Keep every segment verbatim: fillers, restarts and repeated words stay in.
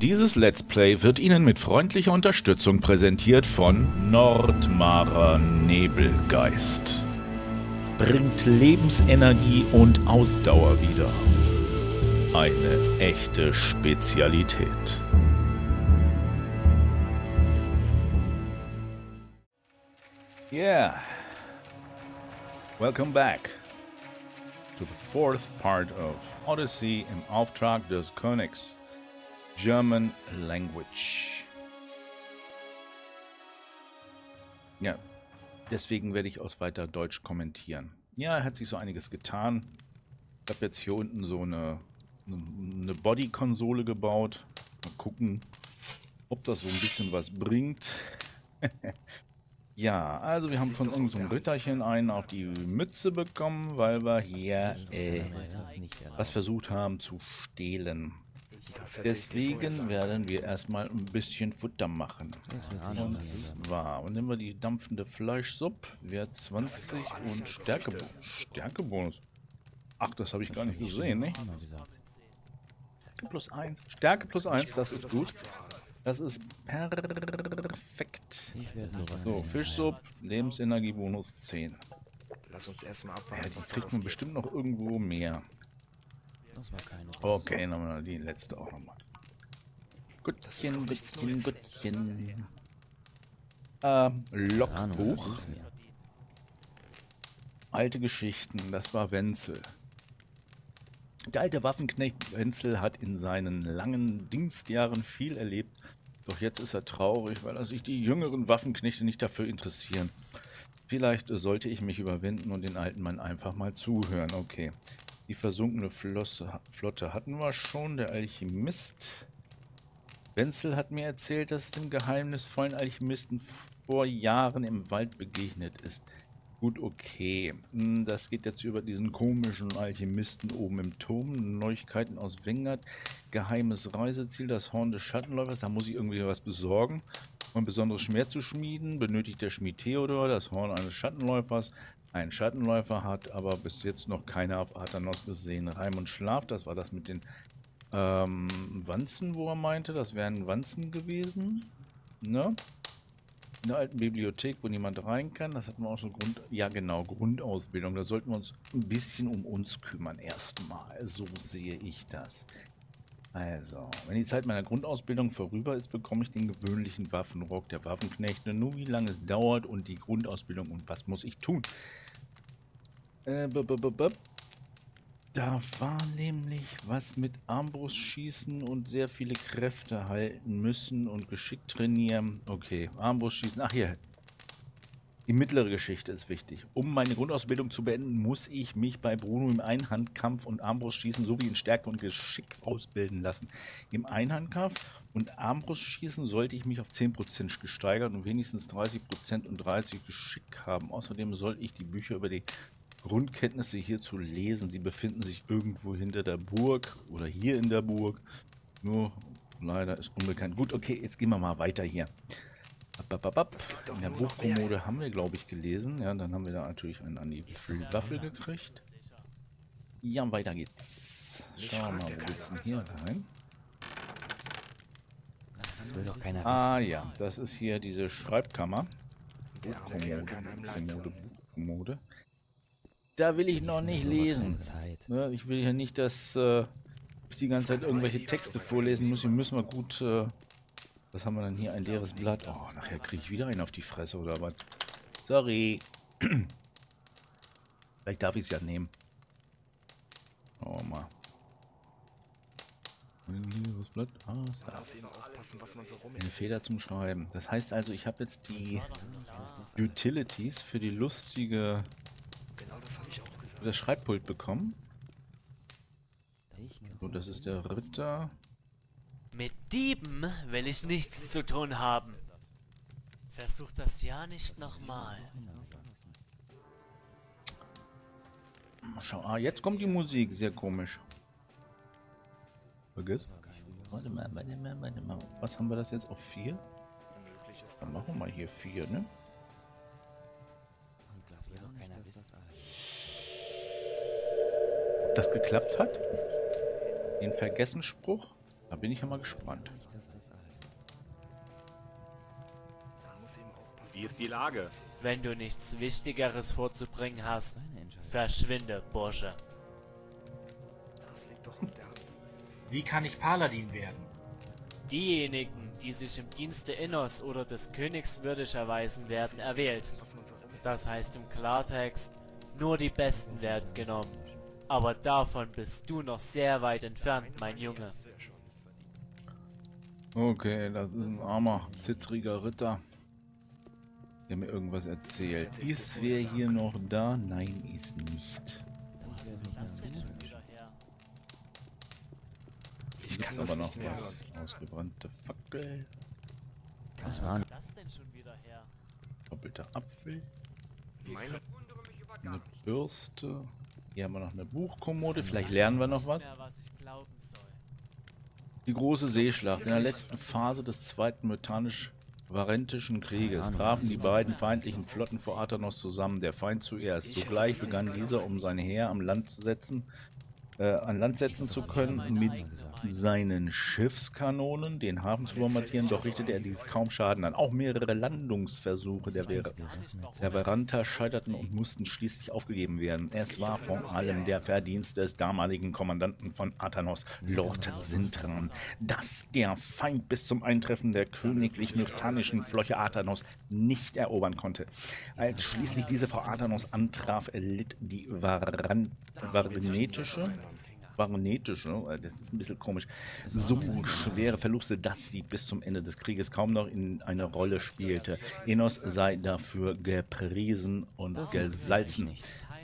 Dieses Let's Play wird Ihnen mit freundlicher Unterstützung präsentiert von Nordmarer Nebelgeist. Bringt Lebensenergie und Ausdauer wieder. Eine echte Spezialität. Yeah. Welcome back to the fourth part of Odyssey im Auftrag des Königs. German language. Ja, deswegen werde ich aus weiter Deutsch kommentieren. Ja, er hat sich so einiges getan. Ich habe jetzt hier unten so eine, eine Body-Konsole gebaut. Mal gucken, ob das so ein bisschen was bringt. Ja, also wir haben von irgendeinem Ritterchen einen auf die Mütze bekommen, weil wir hier äh, was versucht haben zu stehlen. Deswegen werden wir erstmal ein bisschen Futter machen. Und zwar, und nehmen wir die dampfende Fleischsuppe, Wert zwanzig und Stärkebonus. Stärkebonus. Ach, das habe ich gar nicht gesehen, ne? Stärke plus eins. Stärke plus eins, das ist gut. Das ist perfekt. So, Fischsuppe, Lebensenergiebonus zehn. Lass uns erstmal abwarten. Ja, die kriegt man bestimmt noch irgendwo mehr. Okay, nochmal die letzte auch nochmal. Guttchen, Guttchen, Guttchen. Ähm, Logbuch. Alte Geschichten, das war Wenzel. Der alte Waffenknecht Wenzel hat in seinen langen Dienstjahren viel erlebt. Doch jetzt ist er traurig, weil er sich die jüngeren Waffenknechte nicht dafür interessieren. Vielleicht sollte ich mich überwinden und den alten Mann einfach mal zuhören. Okay. Die versunkene Flosse, Flotte hatten wir schon. Der Alchemist. Wenzel hat mir erzählt, dass es dem geheimnisvollen Alchemisten vor Jahren im Wald begegnet ist. Gut, okay. Das geht jetzt über diesen komischen Alchemisten oben im Turm. Neuigkeiten aus Wengert. Geheimes Reiseziel, das Horn des Schattenläufers. Da muss ich irgendwie was besorgen. Um ein besonderes Schwert zu schmieden, benötigt der Schmied Theodor das Horn eines Schattenläufers. Ein Schattenläufer hat aber bis jetzt noch keiner auf Arthanos gesehen. Raimund Schlaf, das war das mit den ähm, Wanzen, wo er meinte. Das wären Wanzen gewesen. Ne? In der alten Bibliothek, wo niemand rein kann. Das hatten wir auch schon Grund... Ja genau, Grundausbildung. Da sollten wir uns ein bisschen um uns kümmern erstmal. So sehe ich das. Also, wenn die Zeit meiner Grundausbildung vorüber ist, bekomme ich den gewöhnlichen Waffenrock der Waffenknechte. Nur wie lange es dauert und die Grundausbildung und was muss ich tun? Äh, b -b -b -b Da war nämlich was mit Armbrustschießen und sehr viele Kräfte halten müssen und geschickt trainieren. Okay, Armbrustschießen. Ach hier. Die mittlere Geschichte ist wichtig. Um meine Grundausbildung zu beenden, muss ich mich bei Bruno im Einhandkampf und Armbrustschießen sowie in Stärke und Geschick ausbilden lassen. Im Einhandkampf und Armbrustschießen sollte ich mich auf zehn Prozent gesteigert und wenigstens dreißig Prozent und dreißig Geschick haben. Außerdem soll ich die Bücher über die Grundkenntnisse hierzu lesen. Sie befinden sich irgendwo hinter der Burg oder hier in der Burg. Nur leider ist unbekannt. Gut, okay, jetzt gehen wir mal weiter hier. Ab, ab, ab. In der Buchkommode haben wir, glaube ich, gelesen. Ja, dann haben wir da natürlich einen an die Waffel gekriegt. Ja, weiter geht's. Schauen wir mal, wo geht's denn hier rein? Das will doch keiner Ah ja, das ist hier diese Schreibkammer. Buchkommode, Kommode, Buchkommode. Da will ich noch nicht lesen. Ja, ich will hier nicht, dass äh, ich die ganze Zeit irgendwelche Texte vorlesen muss. Hier müssen wir gut... Äh, Was haben wir dann hier? Ein leeres Blatt. Oh, nachher kriege ich wieder einen auf die Fresse oder was? Sorry. Vielleicht darf ich es ja nehmen. Oh mal. Ein leeres Blatt. Ah, ist da. Eine Feder zum Schreiben. Das heißt also, ich habe jetzt die Utilities für die lustige... für das Schreibpult bekommen. So, das ist der Ritter... Mit Dieben will ich nichts zu tun haben. Versuch das ja nicht nochmal. Schau, ah, jetzt kommt die Musik, sehr komisch. Vergiss. Warte mal, warte mal, warte mal. Was haben wir das jetzt auf vier? Dann machen wir mal hier vier, ne? Ob das geklappt hat? Den Vergessenspruch? Da bin ich ja mal gespannt. Wie ist die Lage? Wenn du nichts Wichtigeres vorzubringen hast, verschwinde, Bursche. Das liegt doch auf der Hand. Wie kann ich Paladin werden? Diejenigen, die sich im Dienste Innos oder des Königs würdig erweisen, werden erwählt. Das heißt im Klartext, nur die Besten werden genommen. Aber davon bist du noch sehr weit entfernt, mein Junge. Okay, das ist ein armer, zittriger Ritter, der mir irgendwas erzählt. Ist wer hier noch da? Nein, ist nicht. Lass den schon wieder her. Hier gibt's aber noch was. Ausgebrannte Fackel, Lass den schon wieder her. doppelter Apfel, Meine eine Bürste. Hier haben wir noch eine Buchkommode. Vielleicht lernen wir noch was. Mehr, was ich glauben soll. Die große Seeschlacht. In der letzten Phase des Zweiten Mythanisch-Varentischen Krieges trafen die beiden feindlichen Flotten vor Athanos zusammen. Der Feind zuerst. Sogleich begann dieser, um sein Heer am Land zu setzen, äh, an Land setzen zu können, mit seinen Schiffskanonen den Hafen zu bombardieren. Doch richtete er dies kaum Schaden an. Auch mehrere Landungsversuche der, Ver der Veranta scheiterten und mussten schließlich aufgegeben werden. Es war vor allem der Verdienst des damaligen Kommandanten von Athanos, Lord Sintram, dass der Feind bis zum Eintreffen der königlich-myrtanischen Flotte Athanos nicht erobern konnte. Als schließlich diese vor Athanos antraf, erlitt die Varan Varenetische Baronetische, das ist ein bisschen komisch, so schwere Verluste, dass sie bis zum Ende des Krieges kaum noch in eine Rolle spielte. Innos sei dafür gepriesen und gesalzen.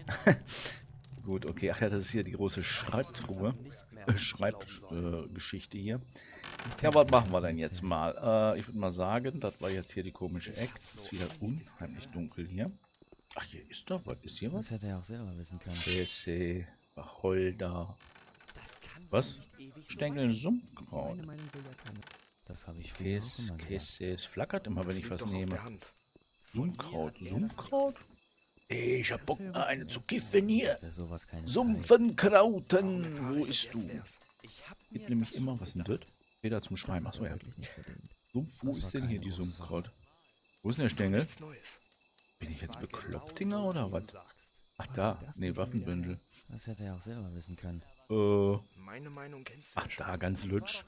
Gut, okay, ach ja, das ist hier die große Schreibtruhe, äh, Schreibgeschichte äh, hier. Ja, was machen wir denn jetzt mal? Äh, ich würde mal sagen, das war jetzt hier die komische Ecke. Es ist wieder unheimlich dunkel hier. Ach, hier ist doch was. Ist hier was? Das hätte er auch selber wissen können. Jesse, Wacholder. Was? Stängel Sumpfkraut. Das habe ich früher auch Käse, immer gesagt. Käse, es flackert immer, wenn ich liegt was doch auf nehme. der Hand. Sumpfkraut, Sumpfkraut? Ey, ich hab Bock, eine zu kiffen hier. Für sowas keine Zeit. Sumpfenkrauten, wo ist du? Ich hab Gibt nämlich immer, was denn das? Feder zum Schreiben, achso ja. Wirklich nicht verdient. Sumpf, wo Das ist war denn hier keine die große Sumpfkraut? Wo ist denn der Stängel? nichts Neues. Bin ich jetzt bekloppt, Dinger, oder was? Ach da, nee, Waffenbündel. Das hätte er auch selber wissen können. Äh, Meine Meinung kennst du ach ja schon. da, ganz lutsch.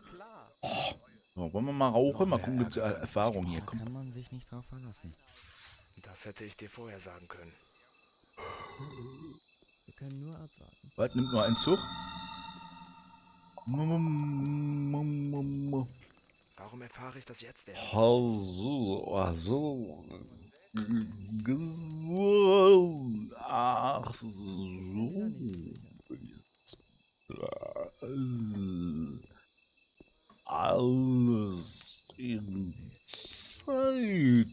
So, wollen wir mal rauchen? Mal gucken, gibt es Erfahrung hier. Da Komm. kann man sich nicht drauf verlassen. Das hätte ich dir vorher sagen können. Wir können nur abwarten. Warte, nimmt nur einen Zug. Warum erfahre ich das jetzt erst? Also, also. Ach so. Alles in Zeit.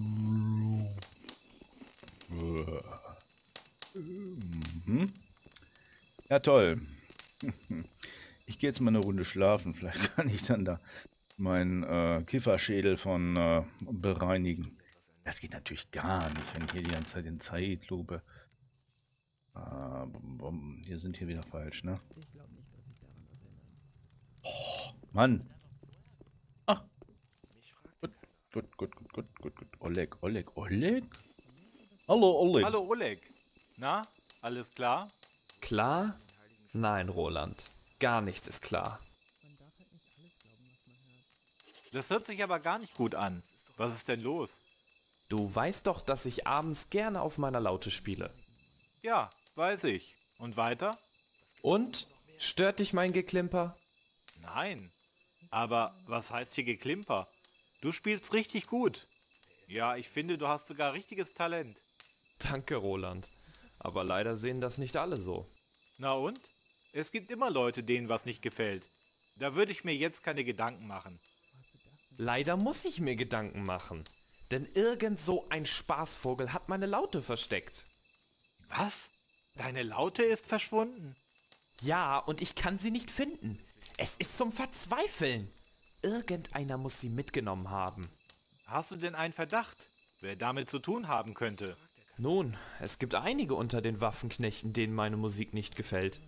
Mhm. Ja, toll. Ich gehe jetzt mal eine Runde schlafen. Vielleicht kann ich dann da meinen äh, Kifferschädel von äh, bereinigen. Das geht natürlich gar nicht, wenn ich hier die ganze Zeit in Zeitlupe. Äh, bum, bum. Hier sind hier wieder falsch, ne? Ich glaube nicht, dass ich daran was ändern. Oh, Mann. Ah. Gut, gut, gut, gut, gut, gut, gut. Oleg, Oleg, Oleg? Hallo, Oleg. Hallo Oleg. Na, alles klar? Klar? Nein, Roland. Gar nichts ist klar. Man darf halt nicht alles glauben, was man hört. Das hört sich aber gar nicht gut an. Was ist denn los? Du weißt doch, dass ich abends gerne auf meiner Laute spiele. Ja, weiß ich. Und weiter? Und? Stört dich mein Geklimper? Nein. Aber was heißt hier Geklimper? Du spielst richtig gut. Ja, ich finde, du hast sogar richtiges Talent. Danke, Roland. Aber leider sehen das nicht alle so. Na und? Es gibt immer Leute, denen was nicht gefällt. Da würde ich mir jetzt keine Gedanken machen. Leider muss ich mir Gedanken machen. Denn irgend so ein Spaßvogel hat meine Laute versteckt. Was? Deine Laute ist verschwunden? Ja, und ich kann sie nicht finden. Es ist zum Verzweifeln. Irgendeiner muss sie mitgenommen haben. Hast du denn einen Verdacht, wer damit zu tun haben könnte? Nun, es gibt einige unter den Waffenknechten, denen meine Musik nicht gefällt.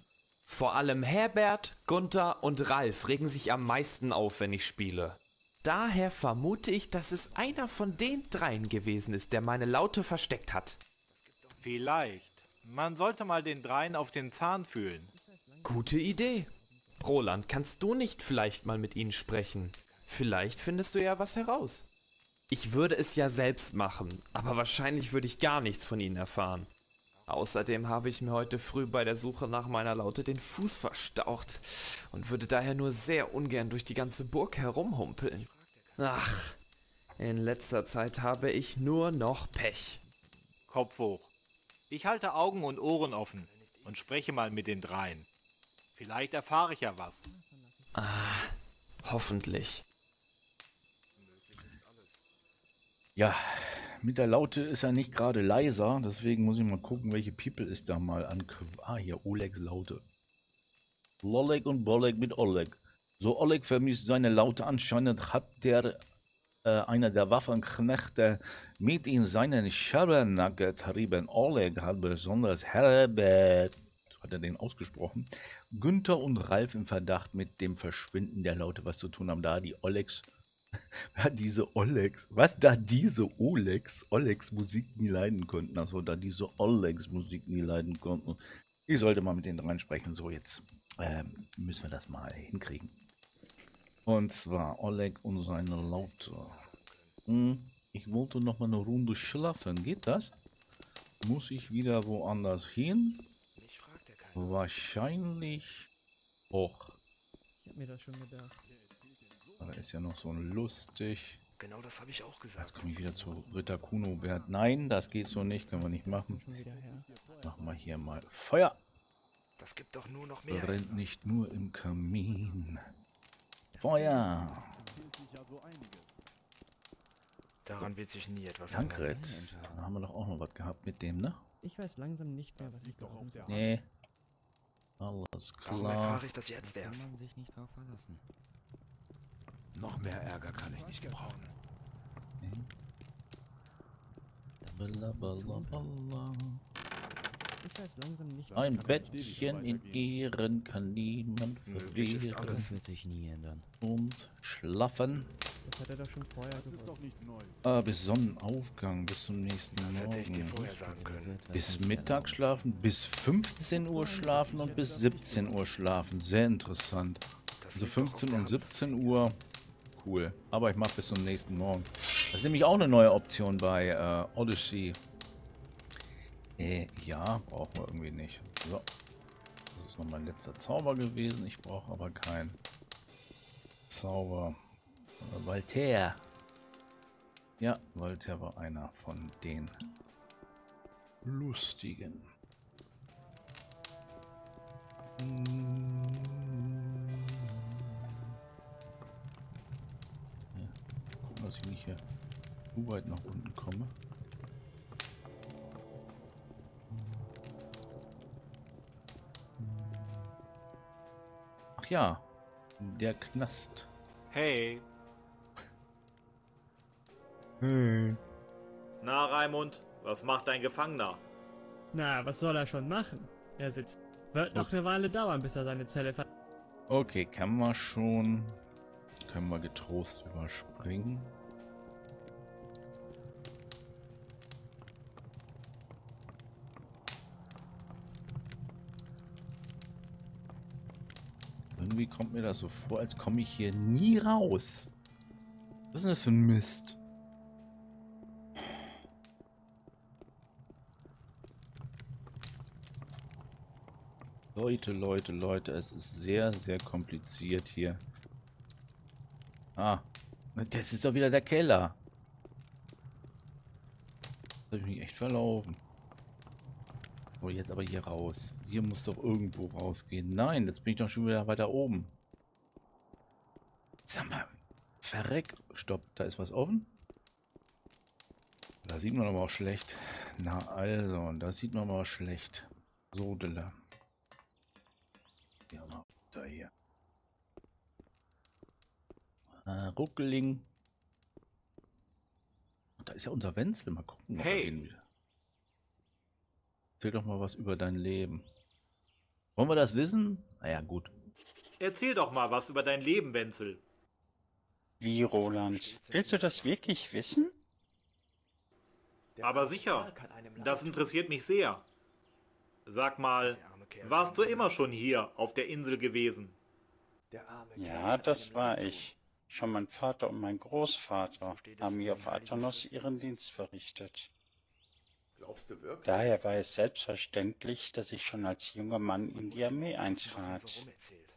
Vor allem Herbert, Gunther und Ralf regen sich am meisten auf, wenn ich spiele. Daher vermute ich, dass es einer von den dreien gewesen ist, der meine Laute versteckt hat. Vielleicht. Man sollte mal den dreien auf den Zahn fühlen. Gute Idee. Roland, kannst du nicht vielleicht mal mit ihnen sprechen? Vielleicht findest du ja was heraus. Ich würde es ja selbst machen, aber wahrscheinlich würde ich gar nichts von ihnen erfahren. Außerdem habe ich mir heute früh bei der Suche nach meiner Laute den Fuß verstaucht und würde daher nur sehr ungern durch die ganze Burg herumhumpeln. Ach, in letzter Zeit habe ich nur noch Pech. Kopf hoch. Ich halte Augen und Ohren offen und spreche mal mit den dreien. Vielleicht erfahre ich ja was. Ah, hoffentlich. Ja, mit der Laute ist er nicht gerade leiser, deswegen muss ich mal gucken, welche People ist da mal an. Ah, hier, Olegs Laute. Lolleg und Bolleg mit Oleg. So, Oleg vermisst seine Laute. Anscheinend hat der, äh, einer der Waffenknechte mit in seinen Schabernack getrieben. Oleg hat besonders Herbert, hat er den ausgesprochen, Günther und Ralf im Verdacht, mit dem Verschwinden der Laute was zu tun haben, da die Olegs Ja, diese Olegs, was da diese Olegs, Olegs Musik nie leiden konnten, also da diese Olegs Musik nie leiden konnten. Ich sollte mal mit denen rein sprechen, so jetzt ähm, müssen wir das mal hinkriegen. Und zwar Oleg und seine Laute. Hm, ich wollte noch mal eine Runde schlafen, geht das? Muss ich wieder woanders hin? Wahrscheinlich auch. Ich hab mir das schon gedacht. Da ist ja noch so ein lustig. Genau das habe ich auch gesagt. Jetzt komme ich wieder zu Ritter Kunobert. Nein, das geht so nicht, können wir nicht machen. Schon wieder her. Machen wir hier mal Feuer. Das gibt doch nur noch mehr. Brennt nicht nur im Kamin. Feuer. Daran wird sich nie etwas ändern. Tankred. Da haben wir doch auch noch was gehabt mit dem, ne? Ich weiß langsam nicht mehr, was ich glauben soll. Nee. Alles Warum klar. erfahre ich das jetzt Kann erst? man sich nicht drauf verlassen. Noch mehr Ärger kann ich nicht gebrauchen. Blablabla. Ich weiß langsam nicht, was Ein ich Bettchen in Ehren kann niemand Möglich ist verwehren. alles. Das wird sich nie ändern. Und schlafen. Das hat er doch schon vorher gewusst. Ah, bis Sonnenaufgang, bis zum nächsten Das hätte ich dir Morgen. vorher sagen können. Bis Mittag schlafen, bis fünfzehn Uhr schlafen und bis siebzehn Uhr schlafen. Sehr interessant. Das Also liegt doch auf fünfzehn der und Hand. siebzehn Uhr. Cool. Aber ich mache bis zum nächsten Morgen. Das ist nämlich auch eine neue Option bei äh, Odyssey. Äh, ja, brauchen wir irgendwie nicht. So. Das ist noch mein letzter Zauber gewesen. Ich brauche aber keinen Zauber. Äh, Voltaire. Ja, Voltaire war einer von den Lustigen. Ja, gucken, dass ich nicht hier zu weit nach unten komme. Ach ja, der Knast. Hey, Hey. na Raimund, was macht dein Gefangener? Na, was soll er schon machen? Er sitzt. Wird noch eine Weile dauern, bis er seine Zelle ver... Okay, kann man schon. Können wir getrost überspringen. Irgendwie kommt mir das so vor, als komme ich hier nie raus. Was ist denn das für ein Mist? Leute, Leute, Leute, es ist sehr, sehr kompliziert hier. Ah, das ist doch wieder der Keller. Da habe ich mich echt verlaufen. Oh, jetzt aber hier raus. Hier muss doch irgendwo rausgehen. Nein, jetzt bin ich doch schon wieder weiter oben. Sag mal, verreck. Stopp, da ist was offen. Da sieht man aber auch schlecht. Na also, da sieht man aber auch schlecht. Sodele. Ja, mal da hier. Ah, Ruckeling. Da ist ja unser Wenzel. Mal gucken. ob wir Hey. ihn wieder- Erzähl doch mal was über dein Leben. Wollen wir das wissen? Naja, gut. Erzähl doch mal was über dein Leben, Wenzel. Wie, Roland? Willst du das wirklich wissen? Aber sicher, das interessiert mich sehr. Sag mal, warst du immer schon hier auf der Insel gewesen? Ja, das war ich. Schon mein Vater und mein Großvater haben hier auf Aternos ihren Dienst verrichtet. Daher war es selbstverständlich, dass ich schon als junger Mann in die Armee eintrat.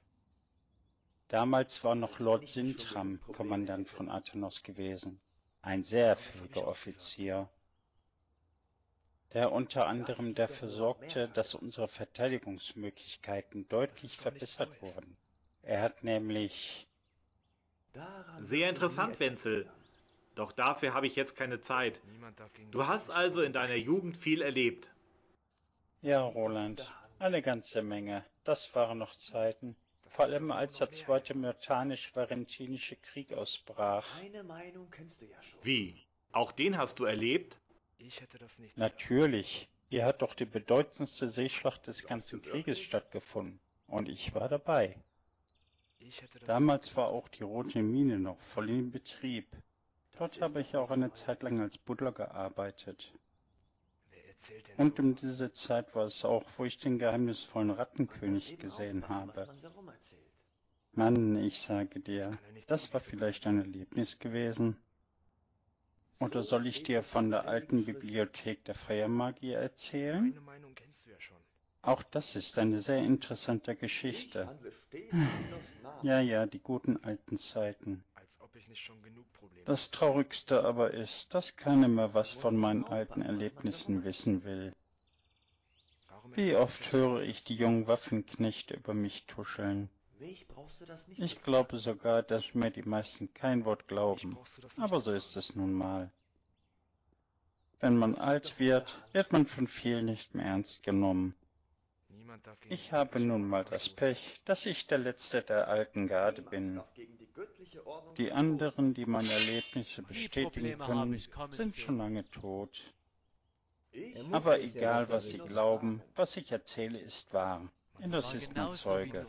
Damals war noch Lord Sintram Kommandant von Aternos gewesen, ein sehr fähiger Offizier, der unter anderem dafür sorgte, dass unsere Verteidigungsmöglichkeiten deutlich verbessert wurden. Er hat nämlich... Sehr interessant, Wenzel. Doch dafür habe ich jetzt keine Zeit. Du hast also in deiner Jugend viel erlebt. Ja, Roland, eine ganze Menge. Das waren noch Zeiten. Vor allem als der zweite Myrtanisch-Varentinische Krieg ausbrach. Wie? Auch den hast du erlebt? Ich hätte das nicht. Natürlich. Hier hat doch die bedeutendste Seeschlacht des ganzen Krieges stattgefunden. Und ich war dabei. Ich hätte das Damals war auch die Rote Mine noch voll in Betrieb. Dort habe ich auch eine Zeit lang als Buddler gearbeitet. Wer erzählt denn Und so? um diese Zeit war es auch, wo ich den geheimnisvollen Rattenkönig gesehen habe. Mann, ich sage dir, das war vielleicht ein Erlebnis gewesen. Oder soll ich dir von der alten Bibliothek der Feuermagie erzählen? Meine Meinung kennst du ja schon. Auch das ist eine sehr interessante Geschichte. Ja, ja, die guten alten Zeiten. Als ob ich nicht schon genug Probleme. Das Traurigste aber ist, dass keiner mehr was von meinen alten Erlebnissen wissen will. Warum Wie oft höre ich die jungen Waffenknechte über mich tuscheln. Ich glaube sogar, dass mir die meisten kein Wort glauben. Aber so ist es nun mal. Wenn man alt wird, wird man von vielen nicht mehr ernst genommen. Niemand darf gegen Ich habe nun mal das Pech, dass ich der Letzte der alten Garde bin. Die anderen, die meine Erlebnisse bestätigen können, sind schon lange tot. Aber egal, was sie glauben, was ich erzähle, ist wahr. Das ist mein Zeuge.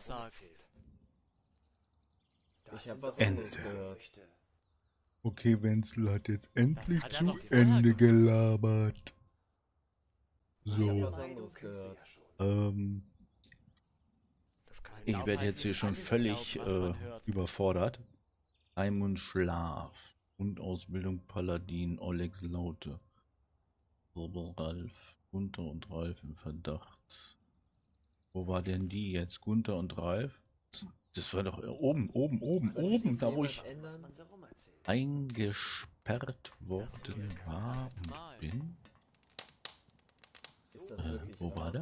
Ich habe was Ende. anderes gehört. Okay, Wenzel hat jetzt endlich hat er zu doch vorher Ende gewusst. gelabert. Ich habe So, was anderes gehört. ähm, Das kann ich werde jetzt hier schon völlig äh, überfordert. Simon Schlaf, Grundausbildung Paladin, Olex Laute. Ralf, Gunther und Ralf im Verdacht. Wo war denn die jetzt? Gunther und Ralf? Das war doch oben, oben, oben, oben, da wo ich eingesperrt worden war und bin. Ist das Äh, wirklich wo war wahr? das?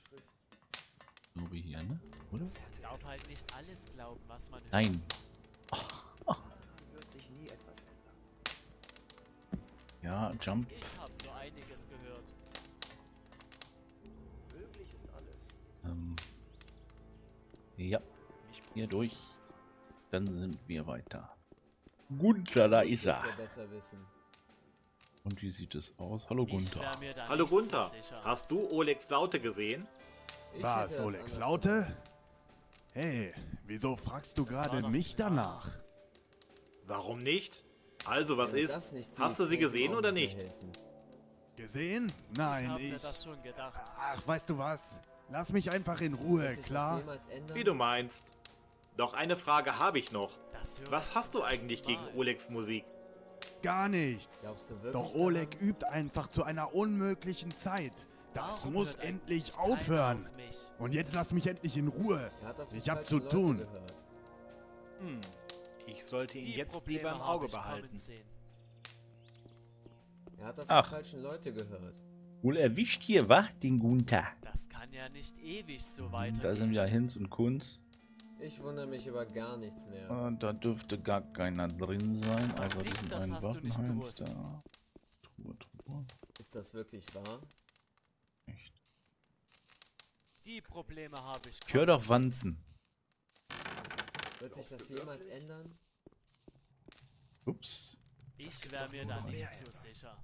So wie hier, ne? Oder? Ich darf halt nicht alles glauben, was man hört. Nein. Ja, Jump. Ich habe so einiges gehört. Ähm, ja, hier durch. Dann sind wir weiter. Gunther, da ist er. Ja besser wissen. Und wie sieht es aus? Hallo Ich Gunther. wär mir da Hallo nicht so Gunther, sicher. hast du Olex Laute gesehen? Ich Was, hätte das Olex anders Laute? Hey, wieso fragst du Das war gerade doch mich klar. danach? Warum nicht? Also, was Wenn ist? das nicht Hast du sie sieht, kann ich gesehen auch oder mehr nicht? helfen. Gesehen? Ich Nein, hab mir ich... das schon gedacht. Ach, weißt du was? Lass mich einfach in Ruhe, Wird sich das klar? jemals ändern? Wie du meinst. Doch eine Frage habe ich noch. Das höre Was ich hast du zum eigentlich ersten gegen Mal. Olex Musik? Gar nichts. Glaubst du wirklich Doch daran? Oleg übt einfach zu einer unmöglichen Zeit. Das Warum muss hört eigentlich endlich keiner aufhören. auf mich? Und jetzt lass mich endlich in Ruhe. Er hat auf die Ich hab falschen zu Leute tun. gehört. Hm, ich sollte ihn Die jetzt Probleme lieber im hab Auge ich kommen behalten. sehen. Er hat auf Ach. die falschen Leute gehört. Wohl erwischt hier, wa? Den Gunther. Das kann ja nicht ewig so Da weitergehen. sind ja Hinz und Kunz. Ich wundere mich über gar nichts mehr. Äh, da dürfte gar keiner drin sein. Sag Also das nicht, sind das ein hast du nicht Waffenheinz gewusst. da. Truhe, Truhe. Ist das wirklich wahr? Echt. Die Probleme habe ich. Ich hör doch Wanzen. Wird sich das jemals ändern? Ups. Ich wäre mir da nicht so sicher.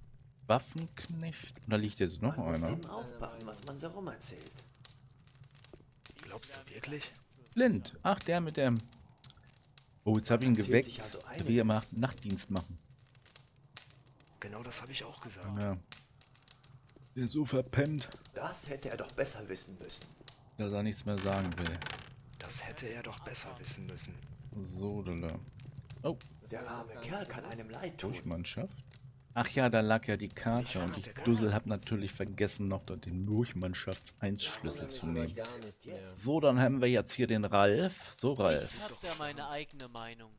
Waffenknecht. Und da liegt jetzt noch einer. aufpassen, was man so rum erzählt. glaubst du wirklich? Blind. Ach, der mit dem... Oh, jetzt habe ich ihn Erzählt geweckt. sich also Da will er mal einiges. Nachtdienst machen. Genau das habe ich auch gesagt. Ja. Der ist so verpennt, Das hätte er doch besser wissen müssen. dass er nichts mehr sagen will. Das hätte er doch besser wissen müssen. So, da. Oh, Der arme Kerl kann einem leid tun. Durchmannschaft. Ach ja, da lag ja die Karte und ich Dussel hab natürlich vergessen, noch dort den Durchmannschafts-eins-Schlüssel zu nehmen. Gar nichts mehr. So, dann haben wir jetzt hier den Ralf. So, Ralf. Ich hab da meine eigene Meinung.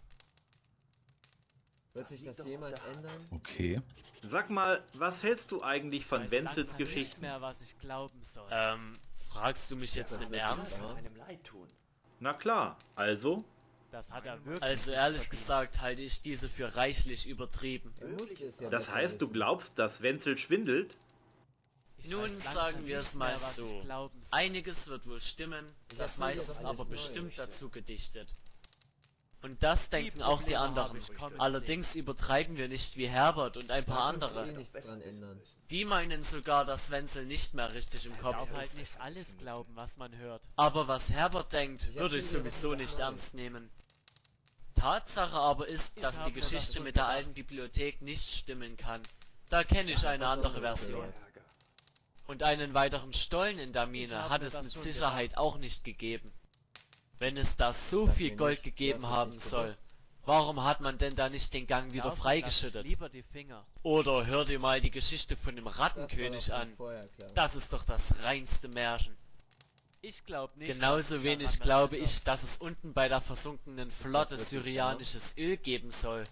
Wird sich das jemals ändern? Okay. Sag mal, was hältst du eigentlich von Weiß Wenzels langsam nicht Geschichten? mehr, was ich glauben soll. Ähm, fragst du mich jetzt im Ernst? Kann einem leid tun. Na klar, also? Das hat er wirklich. Also ehrlich gesagt halte ich diese für reichlich übertrieben. Er musste es ja Das besser heißt, du wissen. glaubst, dass Wenzel schwindelt? Nun sagen wir es mal so. Einiges wird wohl stimmen, das will meiste doch ist alles aber neu. bestimmt dazu gedichtet. Und das denken auch die anderen. Allerdings übertreiben wir nicht wie Herbert und ein paar Da kannst du andere. eh nichts dran ändern. Die meinen sogar, dass Wenzel nicht mehr richtig im Kopf darf halt ist. nicht alles glauben, was man hört. Aber was Herbert denkt, würde ich sowieso nicht ernst nehmen. Tatsache aber ist, Ich dass hab die mir das Geschichte schon mit der gedacht. alten Bibliothek nicht stimmen kann. Da kenne ich eine andere Version. Und einen weiteren Stollen in der Ich Mine hab hat mir es das mit schon Sicherheit auch nicht gegeben. Wenn es da so Sag viel mir Gold nicht, du gegeben hast es haben nicht soll, gewusst. warum hat man denn da nicht den Gang wieder Davon lass ich freigeschüttet? Lieber die Finger. Oder hör dir mal die Geschichte von dem Das war Rattenkönig doch an. schon vorher klar. Das ist doch das reinste Märchen. Ich glaube nicht. dass Genauso sich wenig daran was glaube ändert. ich, dass es unten bei der versunkenen Flotte wirklich syrianisches Öl geben soll.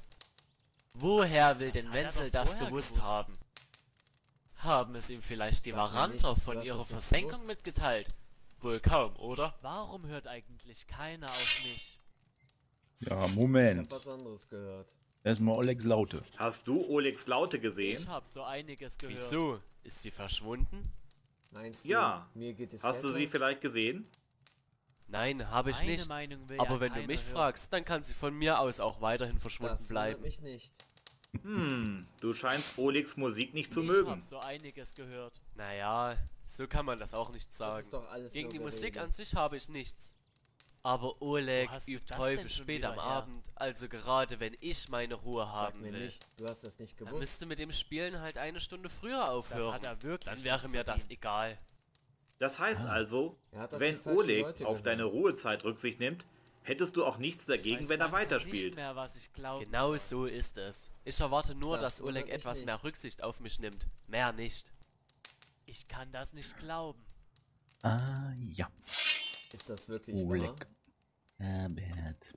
Woher will Das denn hat er Wenzel doch das vorher gewusst gewusst. haben? Haben es ihm vielleicht die Sag mir Varanter nicht, von du hast ihrer das nicht Versenkung gewusst. mitgeteilt? Wohl kaum, oder? Warum hört eigentlich keiner auf mich? Ja, Ich hab Moment. was anderes gehört. Erstmal Olegs Laute. Hast du Olegs Laute gesehen? Ich habe so einiges gehört. Wieso? Ist sie verschwunden? Meinst du, Ja. mir geht es Hast du besser? sie vielleicht gesehen? Nein, habe ich Meine nicht. Meinung will Aber ja wenn du keiner mich hören. fragst, dann kann sie von mir aus auch weiterhin verschwunden Das wundert bleiben. mich nicht. Hm, du scheinst Olegs Musik nicht zu Ich mögen. hab so einiges gehört. Naja, so kann man das auch nicht Das sagen. ist doch alles Gegen nur die Musik Gerede. an sich habe ich nichts. Aber Oleg Wo hast du übt das häufig denn schon spät wieder am her? Abend, also gerade wenn ich meine Ruhe Sag haben mir will. nicht, du hast das nicht Er gewusst. müsste mit dem Spielen halt eine Stunde früher Das aufhören. hat er wirklich Dann wäre nicht mir das verdient. egal. Das heißt also, Er hat auf wenn die falschen Oleg Leute auf gehört. deine Ruhezeit Rücksicht nimmt, hättest du auch nichts Ich dagegen, weiß wenn er langsam weiterspielt. Nicht mehr, was ich glauben Genau soll. so ist es. Ich erwarte nur, Das dass Oleg wundert mich etwas nicht. mehr Rücksicht auf mich nimmt. Mehr nicht. Ich kann das nicht glauben. Ah, ja. Ist das wirklich Oleg. wahr? Herbert.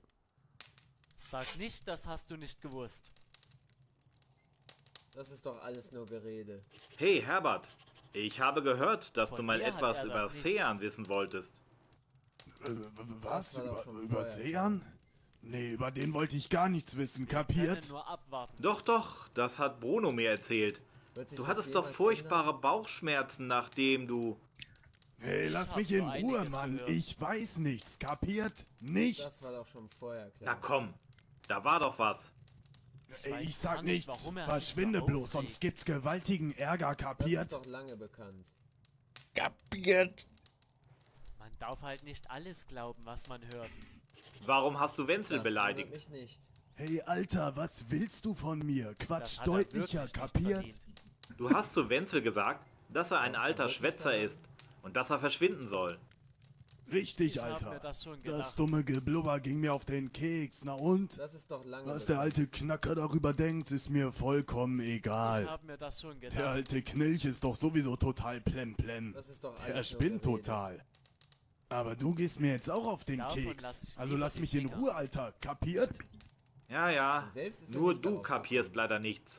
Sag nicht, das hast du nicht gewusst. Das ist doch alles nur Gerede. Hey Herbert, ich habe gehört, dass Von du mal mir hat etwas er über das nicht. Sean wissen wolltest. Äh, w- was? Das war doch Über, schon über vorher Sean? Nee, über den wollte ich gar nichts wissen, Wir kapiert? können nur abwarten. Doch, doch, das hat Bruno mir erzählt. Wird sich Du das hattest doch jemals furchtbare ändern? Bauchschmerzen, nachdem du... Hey, Ich lass hab mich so in Ruhe, einiges Mann. gehört. Ich weiß nichts, kapiert? Nichts. Das war doch schon vorher Na klar. komm, da war doch was. Ich Ey, weiß ich sag gar nicht, nichts. warum er sich Verschwinde so bloß, aufregt. sonst gibt's gewaltigen Ärger, Das ist kapiert? doch lange bekannt. Kapiert. Man darf halt nicht alles glauben, was man hört. Warum hast du Wenzel Das beleidigt? wundert mich nicht. Hey, Alter, was willst du von mir? Das Quatsch hat er deutlicher, wirklich nicht kapiert? verdient. Du hast zu Wenzel gesagt, dass er ein alter Schwätzer ist und dass er verschwinden soll. Richtig, Ich hab mir Alter. das schon Das gedacht. dumme Geblubber ging mir auf den Keks. Na und? Das ist doch lange Was der bekannt. alte Knacker darüber denkt, ist mir vollkommen Ich egal. hab mir das schon Der gedacht. alte Knilch ist doch sowieso total plemplem. Das ist doch alles Er nur spinnt Gerede. total. Aber du gehst mir jetzt auch auf den Davon Keks. lass ich Also lieber lass die mich in Finger. Ruhe, Alter. Kapiert? Ja, ja, Selbst ist er nur nicht du darauf kapierst gekommen. leider nichts.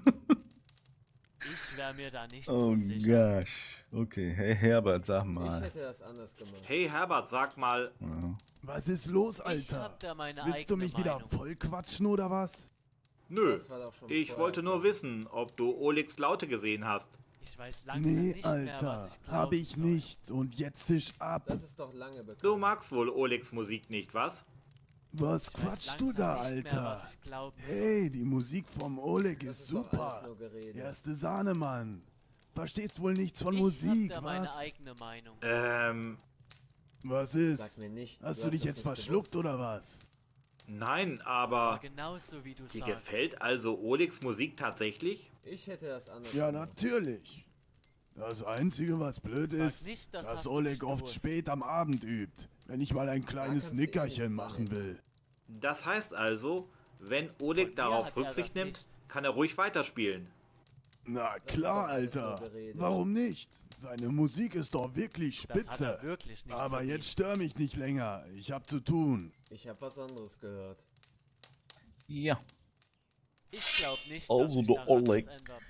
Ich wär mir da nicht Oh so sicher. gosh. Okay, hey Herbert, sag Ich mal. hätte das anders gemacht. Hey Herbert, sag mal, Ja. Was ist los, Ich Alter? hab da meine Willst du eigene mich wieder Meinung. voll quatschen oder was? nö, Das war doch schon ich vorher wollte nur klar. wissen, ob du Olegs Laute gesehen hast. Ich weiß langsam Nee, nicht mehr, was Alter. ich glauben Hab ich soll. nicht. Und jetzt zisch ab. Das ist doch lange bekannt. Du magst wohl Olegs Musik nicht, was? Was Ich weiß quatschst du langsam da, nicht mehr, Alter? was ich glauben soll. Hey, die Musik vom Oleg Das ist ist doch alles super. nur Gerede. Erste Sahne, Mann. Verstehst wohl nichts von ich Musik, hab da meine was? eigene Meinung. Ähm, Was ist? Sag mir nicht, Hast du du dich hast jetzt das nicht verschluckt gewusst. oder was? Nein, Das war aber... genauso, wie du Dir sagst. gefällt also Olegs Musik tatsächlich? Ich hätte das anders Ja, gemacht. natürlich. Das Einzige, was blöd Sag ist, nicht, das dass hast du Oleg nicht oft gewusst. spät am Abend übt, wenn ich mal ein kleines kannst du eh Nickerchen nichts machen will. Das heißt also, wenn Von Oleg mir darauf hat er Rücksicht das nimmt, nicht. kann er ruhig weiterspielen. Na ist klar, doch alles nur Alter. Gerede. Warum nicht? Seine Musik ist doch wirklich Das hat spitze. er wirklich nicht Aber verdient. jetzt stör mich nicht länger. Ich hab zu tun. Ich habe was anderes gehört. Ja. Ich glaube nicht, Also dass sich der daran Oleg. was ändert.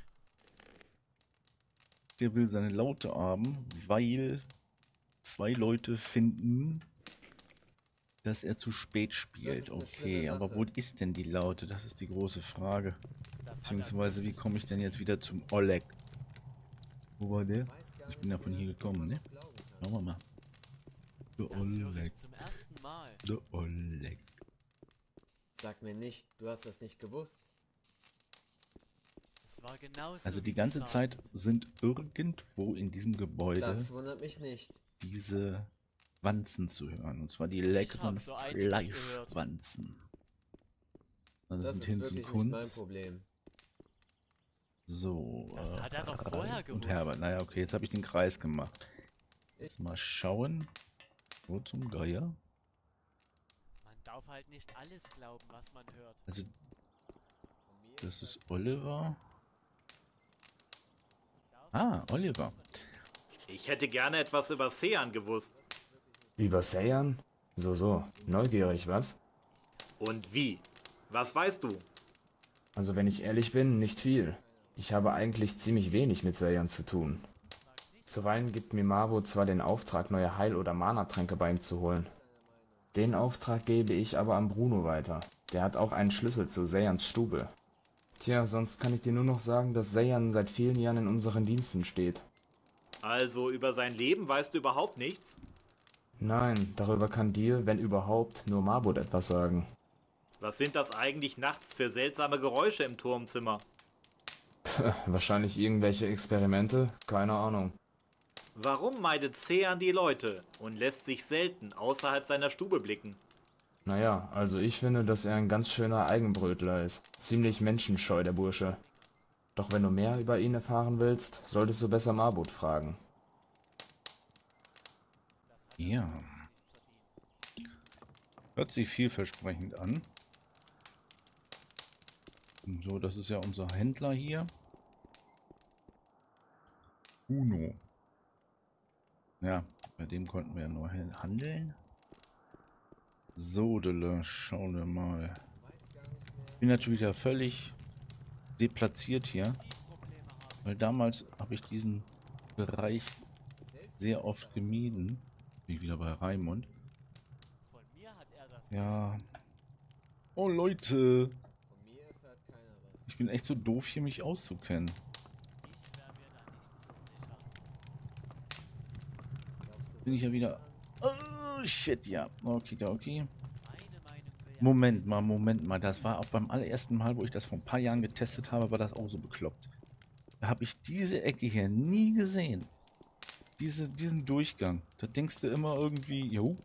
Der will seine Laute haben, weil zwei Leute finden, dass er zu spät spielt. ist eine Okay, schlimme aber Sache. wo ist denn die Laute? Das ist die große Frage. Das hat er Beziehungsweise, wie wirklich komme ich denn jetzt wieder zum Oleg? Wo war der? Weiß gar Ich bin ja nicht von mehr, hier wie gekommen, man ne? noch glauben kann. Schauen wir mal. Der Das höre Oleg. ich zum ersten Mal. Der Oleg. Sag mir nicht, du hast das nicht gewusst. Es war genauso, Also wie die du ganze Zeit sagst. sind irgendwo in diesem Gebäude Das wundert mich nicht. diese Wanzen zu hören. Und zwar die leckeren hab so einiges gehört. Fleischwanzen. Also Das sind ist Hinz und wirklich nicht mein Kunz. Problem. So. Das äh, hat er doch vorher Ralf und gewusst. Herbert. Naja, okay, jetzt habe ich den Kreis gemacht. Jetzt mal schauen. Wo zum Geier? Man darf halt nicht alles glauben, was man hört. Also, das ist Oliver. Ah, Oliver. Ich hätte gerne etwas über Sean gewusst. Über Seiyan? So, so. Neugierig, was? Und wie? Was weißt du? Also wenn ich ehrlich bin, nicht viel. Ich habe eigentlich ziemlich wenig mit Seiyan zu tun. Zuweilen gibt mir Mabo zwar den Auftrag, neue Heil- oder Mana-Tränke bei ihm zu holen. Den Auftrag gebe ich aber an Bruno weiter. Der hat auch einen Schlüssel zu Seiyans Stube. Tja, sonst kann ich dir nur noch sagen, dass Seiyan seit vielen Jahren in unseren Diensten steht. Also über sein Leben weißt du überhaupt nichts? Nein, darüber kann dir, wenn überhaupt, nur Mabut etwas sagen. Was sind das eigentlich nachts für seltsame Geräusche im Turmzimmer? Wahrscheinlich irgendwelche Experimente? Keine Ahnung. Warum meidet Sean die Leute und lässt sich selten außerhalb seiner Stube blicken? Naja, also ich finde, dass er ein ganz schöner Eigenbrötler ist. Ziemlich menschenscheu, der Bursche. Doch wenn du mehr über ihn erfahren willst, solltest du besser Mabut fragen. Ja. Hört sich vielversprechend an. So, das ist ja unser Händler hier. Uno. Ja, bei dem konnten wir ja nur handeln. So, Dele, schauen wir mal. Ich bin natürlich ja völlig deplatziert hier. Weil damals habe ich diesen Bereich sehr oft gemieden. Bin ich wieder bei Raimund. Von mir hat er das Ja. Oh Leute. Von mir erfährt keiner was. Ich bin echt so doof, hier mich auszukennen. Ich wäre mir da nicht so sicher. Glaubst du Bin ich ja wirklich wieder... daran? Oh, shit, ja. Okay, okay. Meine Meinung wäre... Moment mal, Moment mal. Das war auch beim allerersten Mal, wo ich das vor ein paar Jahren getestet habe, war das auch so bekloppt. Da habe ich diese Ecke hier nie gesehen. Diese, diesen Durchgang. Da denkst du immer irgendwie, jo.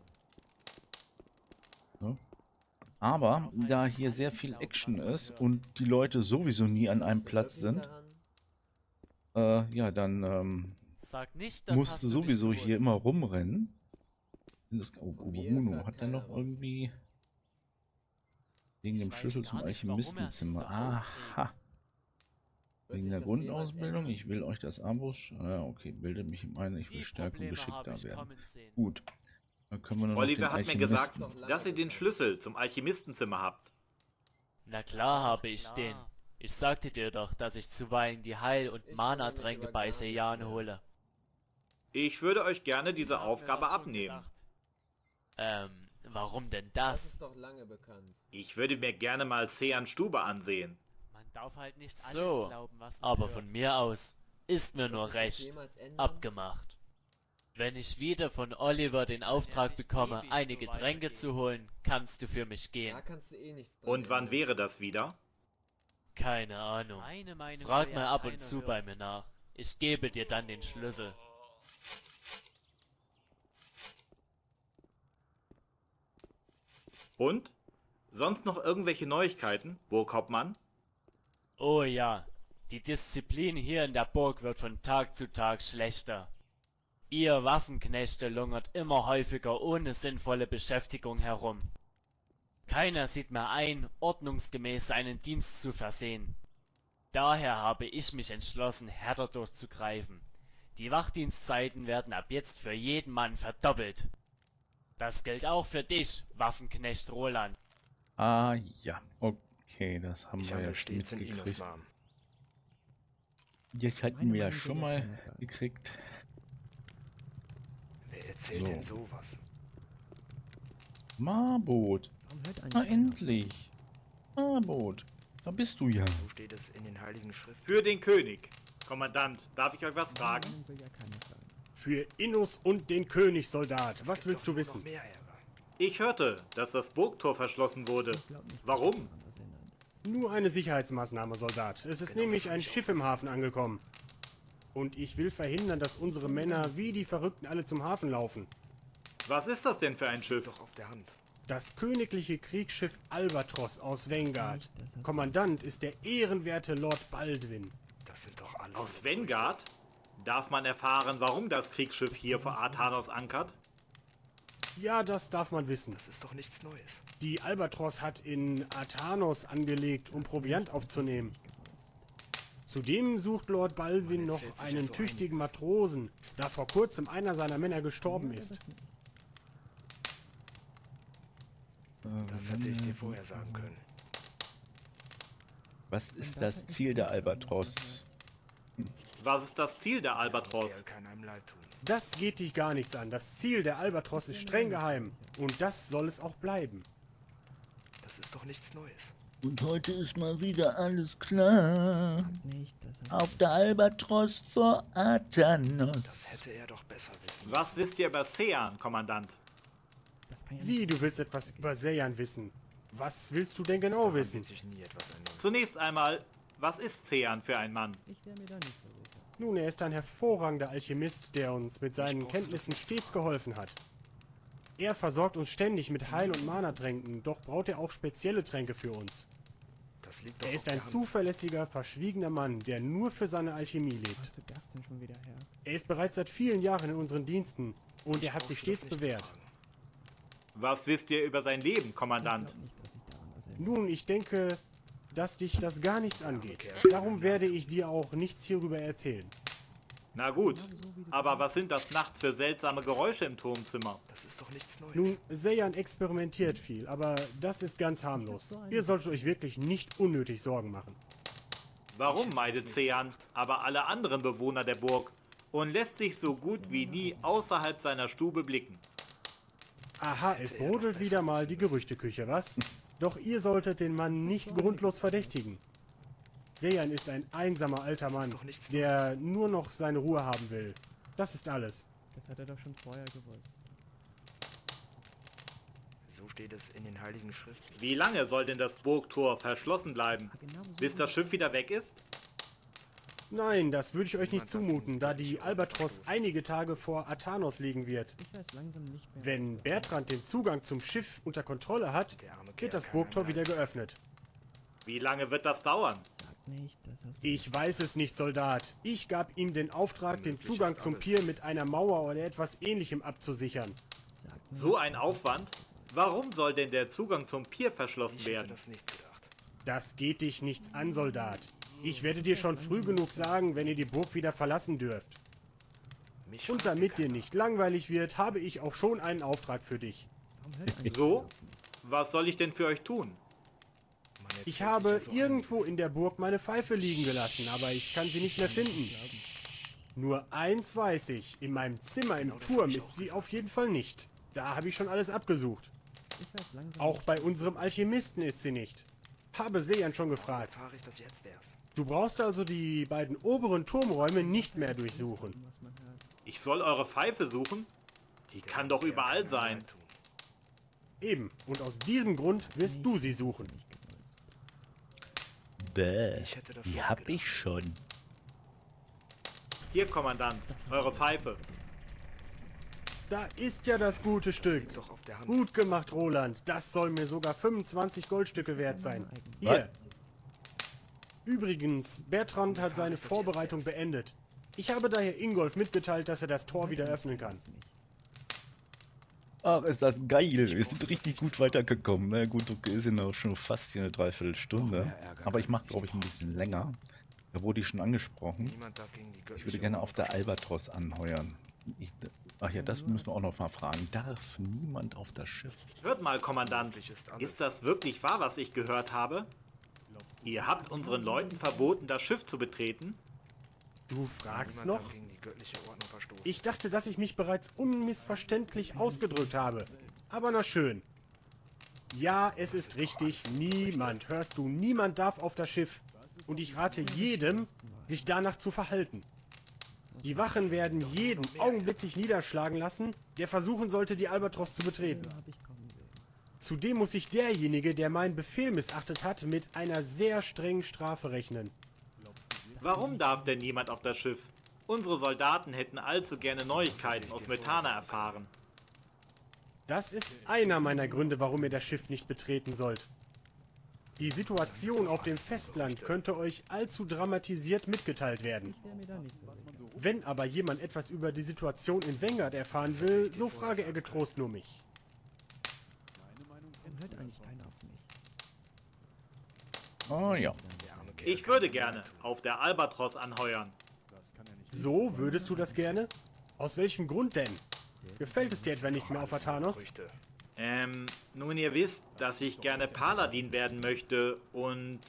So. Aber da hier sehr viel Action ist und die Leute sowieso nie an einem Glaubst du Platz wirklich sind, daran? äh, ja, dann ähm, Sag nicht, das musst hast du du sowieso nicht hier gewusst. immer rumrennen. Das, oh, Von oh, mir Bruno, erfährt hat er keiner noch was. irgendwie wegen Ich dem weiß Schlüssel gar zum nicht, warum er sich so Alchemistenzimmer? Aha. aufregt. Wird Wegen sich der das jemals Grundausbildung, ändern? ich will euch das Abo... Ja, okay, bildet mich im einen, ich will Die stärker und Probleme habe geschickter ich werden. kommen sehen. Gut. Dann können wir nur noch Oliver den hat mir gesagt, Alchemisten- dass ihr den Schlüssel zum Alchemistenzimmer habt. Na klar habe ich den. Ich sagte dir doch, dass ich zuweilen die Heil- und Ich Mana-Tränke wundere mich bei über gar Seiyan nichts mehr. hole. Ich würde euch gerne Ich diese hab mir Aufgabe das schon abnehmen. gedacht. Ähm, warum denn Das das? ist doch lange bekannt. Ich würde mir gerne mal Seans Stube ansehen. Man darf halt nicht alles So, glauben, was man aber hört. von mir aus ist mir Wird nur sich das recht. jemals ändern? Abgemacht. Wenn ich wieder von Oliver den Auftrag nicht bekomme, ewig einige so Tränke weitergehen. zu holen, kannst du für mich gehen. Da kannst du eh nichts dran Und wann ändern. wäre das wieder? Keine Ahnung. Meine Meinung Frag will mal ja ab und keiner zu hören. bei mir nach. Ich gebe dir dann den Schlüssel. Und? Sonst noch irgendwelche Neuigkeiten, Burghauptmann? Oh ja, die Disziplin hier in der Burg wird von Tag zu Tag schlechter. Ihr Waffenknechte lungert immer häufiger ohne sinnvolle Beschäftigung herum. Keiner sieht mehr ein, ordnungsgemäß seinen Dienst zu versehen. Daher habe ich mich entschlossen, härter durchzugreifen. Die Wachdienstzeiten werden ab jetzt für jeden Mann verdoppelt. Das gilt auch für dich, Waffenknecht Roland. Ah ja, okay, das haben Ich wir ja handle schon stets in Inos mitgekriegt. Namen. Das hatten wir ja schon mal gekriegt. Wer erzählt So. denn sowas? Marbot. Na endlich. Marbot. Da bist du ja. So steht es in den Heiligen Schriften. Für den König. Kommandant, darf ich euch was fragen? Für Innos und den König, Soldat. Was willst du wissen? Mehr Ärger. Ich hörte, dass das Burgtor verschlossen wurde. Warum? Nur eine Sicherheitsmaßnahme, Soldat. Es ist nämlich ein Schiff im Hafen angekommen. Und ich will verhindern, dass unsere Männer wie die Verrückten alle zum Hafen laufen. Was ist das denn für ein Schiff? Doch auf der Hand. Das königliche Kriegsschiff Albatros aus Vanguard. Kommandant ist der ehrenwerte Lord Baldwin. Das sind doch alles... Aus Vanguard? Darf man erfahren, warum das Kriegsschiff hier vor Artanos ankert? Ja, das darf man wissen. Das ist doch nichts Neues. Die Albatros hat in Artanos angelegt, um Proviant aufzunehmen. Zudem sucht Lord Baldwin noch einen tüchtigen Matrosen, da vor kurzem einer seiner Männer gestorben ist. Das hätte ich dir vorher sagen können. Was ist das Ziel der Albatros? Was ist das Ziel der Albatros? Er kann einem leid tun. Das geht dich gar nichts an. Das Ziel der Albatros ist streng geheim. Und das soll es auch bleiben. Das ist doch nichts Neues. Und heute ist mal wieder alles klar. Auf der Albatros vor Artanos. Das hätte er doch besser wissen. Was wisst ihr über Sean, Kommandant? Wie, du willst etwas über Sejan wissen? Was willst du denn genau wissen? Sich nie etwas ändern. Zunächst einmal, was ist Sean für ein Mann? Nun, er ist ein hervorragender Alchemist, der uns mit seinen Kenntnissen stets geholfen hat. Er versorgt uns ständig mit Heil- und Mana-Tränken, doch braucht er auch spezielle Tränke für uns. Das liegt doch Er auf ist der ein Hand. zuverlässiger, verschwiegener Mann, der nur für seine Alchemie lebt. Er ist bereits seit vielen Jahren in unseren Diensten und er hat sich stets bewährt. Was wisst ihr über sein Leben, Kommandant? Nun, ich denke, dass dich das gar nichts angeht. Darum werde ich dir auch nichts hierüber erzählen. Na gut, aber was sind das nachts für seltsame Geräusche im Turmzimmer? Das ist doch nichts Neues. Nun, Sejan experimentiert viel, aber das ist ganz harmlos. Ihr solltet euch wirklich nicht unnötig Sorgen machen. Warum meidet Sean aber alle anderen Bewohner der Burg und lässt sich so gut wie nie außerhalb seiner Stube blicken? Aha, es brodelt wieder mal die Gerüchteküche, was? Doch ihr solltet den Mann nicht grundlos verdächtigen. Sejan ist ein einsamer alter Mann, der nur noch seine Ruhe haben will. Das ist alles. Das hat er doch schon vorher gewusst. So steht es in den Heiligen Schriften. Wie lange soll denn das Burgtor verschlossen bleiben? Bis das Schiff wieder weg ist? Nein, das würde ich euch nicht zumuten, da die Albatros einige Tage vor Artanos liegen wird. Wenn Bertrand den Zugang zum Schiff unter Kontrolle hat, wird das Burgtor wieder geöffnet. Wie lange wird das dauern? Ich weiß es nicht, Soldat. Ich gab ihm den Auftrag, den Zugang zum Pier mit einer Mauer oder etwas Ähnlichem abzusichern. So ein Aufwand? Warum soll denn der Zugang zum Pier verschlossen werden? Das geht dich nichts an, Soldat. Ich werde dir schon früh genug sagen, wenn ihr die Burg wieder verlassen dürft. Und damit dir nicht langweilig wird, habe ich auch schon einen Auftrag für dich. So? Was soll ich denn für euch tun? Ich habe irgendwo in der Burg meine Pfeife liegen gelassen, aber ich kann sie nicht mehr finden. Nur eins weiß ich, in meinem Zimmer im Turm ist sie auf jeden Fall nicht. Da habe ich schon alles abgesucht. Auch bei unserem Alchemisten ist sie nicht. Habe Sejan schon gefragt. Du brauchst also die beiden oberen Turmräume nicht mehr durchsuchen. Ich soll eure Pfeife suchen? Die kann doch überall sein. Eben, und aus diesem Grund wirst du sie suchen. Bäh, die hab ich schon. Hier, Kommandant, eure Pfeife. Da ist ja das gute Stück. Gut gemacht, Roland. Das soll mir sogar fünfundzwanzig Goldstücke wert sein. Hier. Übrigens, Bertrand hat seine Vorbereitung beendet. Ich habe daher Ingolf mitgeteilt, dass er das Tor wieder öffnen kann. Ach, ist das geil. Wir sind richtig gut weitergekommen. Na gut, okay, ist ja noch schon fast hier eine Dreiviertelstunde. Aber ich mache, glaube ich, ein bisschen länger. Da wurde ich schon angesprochen. Ich würde gerne auf der Albatros anheuern. Ich, ach ja, das müssen wir auch noch mal fragen. Darf niemand auf das Schiff? Hört mal, Kommandant. Ist das wirklich wahr, was ich gehört habe? Ihr habt unseren Leuten verboten, das Schiff zu betreten? Du fragst noch? Ich dachte, dass ich mich bereits unmissverständlich ausgedrückt habe. Aber na schön. Ja, es ist richtig. Niemand, hörst du, niemand darf auf das Schiff. Und ich rate jedem, sich danach zu verhalten. Die Wachen werden jeden augenblicklich niederschlagen lassen, der versuchen sollte, die Albatros zu betreten. Zudem muss sich derjenige, der meinen Befehl missachtet hat, mit einer sehr strengen Strafe rechnen. Warum darf denn niemand auf das Schiff? Unsere Soldaten hätten allzu gerne Neuigkeiten aus Methana erfahren. Das ist einer meiner Gründe, warum ihr das Schiff nicht betreten sollt. Die Situation auf dem Festland könnte euch allzu dramatisiert mitgeteilt werden. Wenn aber jemand etwas über die Situation in Vanguard erfahren will, so frage er getrost nur mich. Oh ja. Ich würde gerne auf der Albatros anheuern. So, würdest du das gerne? Aus welchem Grund denn? Gefällt es dir etwa nicht mehr auf Athanos? Ähm, nun ihr wisst, dass ich gerne Paladin werden möchte und...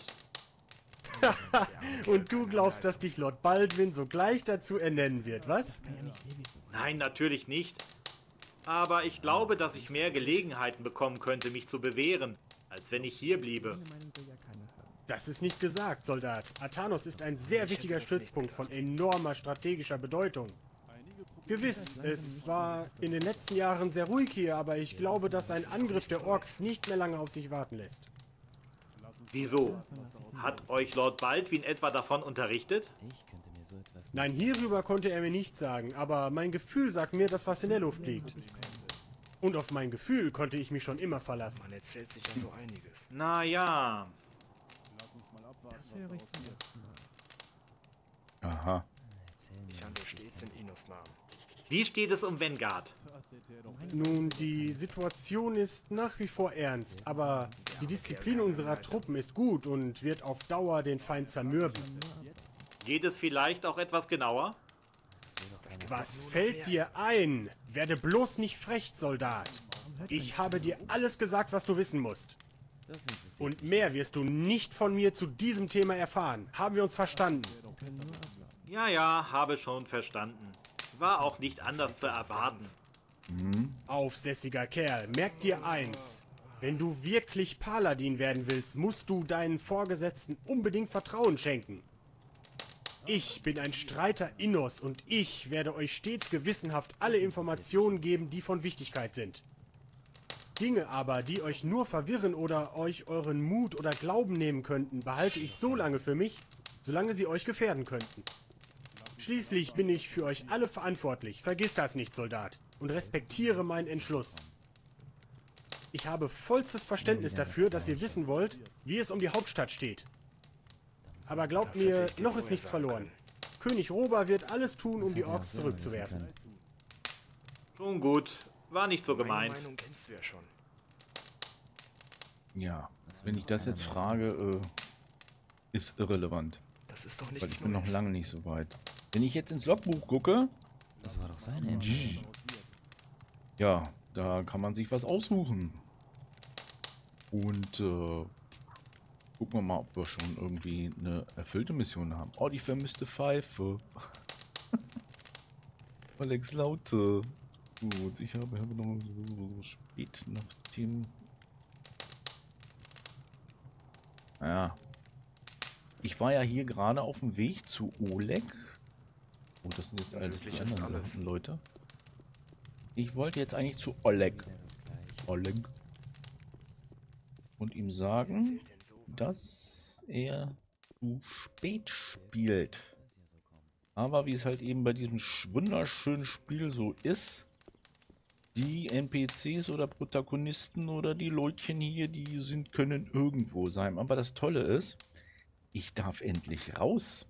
Und du glaubst, dass dich Lord Baldwin sogleich dazu ernennen wird, was? Nein, natürlich nicht. Aber ich glaube, dass ich mehr Gelegenheiten bekommen könnte, mich zu bewähren, als wenn ich hier bliebe. Das ist nicht gesagt, Soldat. Athanos ist ein sehr wichtiger Stützpunkt von enormer strategischer Bedeutung. Gewiss, es war in den letzten Jahren sehr ruhig hier, aber ich glaube, dass ein Angriff der Orks nicht mehr lange auf sich warten lässt. Wieso? Hat euch Lord Baldwin etwa davon unterrichtet? Nein, hierüber konnte er mir nichts sagen, aber mein Gefühl sagt mir, dass was in der Luft liegt. Und auf mein Gefühl konnte ich mich schon immer verlassen. Man erzählt sich ja so einiges. Na ja. Aha. Ich handle stets in Inos Namen. Wie steht es um Vanguard? Nun, die Situation ist nach wie vor ernst, aber die Disziplin unserer Truppen ist gut und wird auf Dauer den Feind zermürben. Geht es vielleicht auch etwas genauer? Was fällt dir ein? Werde bloß nicht frech, Soldat. Ich habe dir alles gesagt, was du wissen musst. Und mehr wirst du nicht von mir zu diesem Thema erfahren. Haben wir uns verstanden? Ja, ja, habe schon verstanden. War auch nicht anders zu erwarten. Mhm. Aufsässiger Kerl, merk dir eins. Wenn du wirklich Paladin werden willst, musst du deinen Vorgesetzten unbedingt Vertrauen schenken. Ich bin ein Streiter Innos und ich werde euch stets gewissenhaft alle Informationen geben, die von Wichtigkeit sind. Dinge aber, die euch nur verwirren oder euch euren Mut oder Glauben nehmen könnten, behalte ich so lange für mich, solange sie euch gefährden könnten. Schließlich bin ich für euch alle verantwortlich. Vergiss das nicht, Soldat, und respektiere meinen Entschluss. Ich habe vollstes Verständnis dafür, dass ihr wissen wollt, wie es um die Hauptstadt steht. Aber glaubt mir, noch ist nichts verloren. König Roba wird alles tun, um die Orks zurückzuwerfen. Schon gut. War nicht so gemeint. Ja, wenn ich das jetzt frage, äh, ist irrelevant. Das ist doch nichts Weil ich bin Neues. noch lange nicht so weit. Wenn ich jetzt ins Logbuch gucke... Das war doch seine Entscheidung. Ja, da kann man sich was aussuchen. Und äh, gucken wir mal, ob wir schon irgendwie eine erfüllte Mission haben. Oh, die vermisste Pfeife. Alex Laute. Gut, ich habe, habe noch so, so spät nach dem... Ja. Ich war ja hier gerade auf dem Weg zu Oleg. Oh, das sind jetzt alles die anderen alles. Leute. Ich wollte jetzt eigentlich zu Oleg. Oleg. Und ihm sagen, dass er zu spät spielt. Aber wie es halt eben bei diesem wunderschönen Spiel so ist, Die N P Cs oder Protagonisten oder die Leutchen hier, die sind, können irgendwo sein. Aber das Tolle ist, ich darf endlich raus.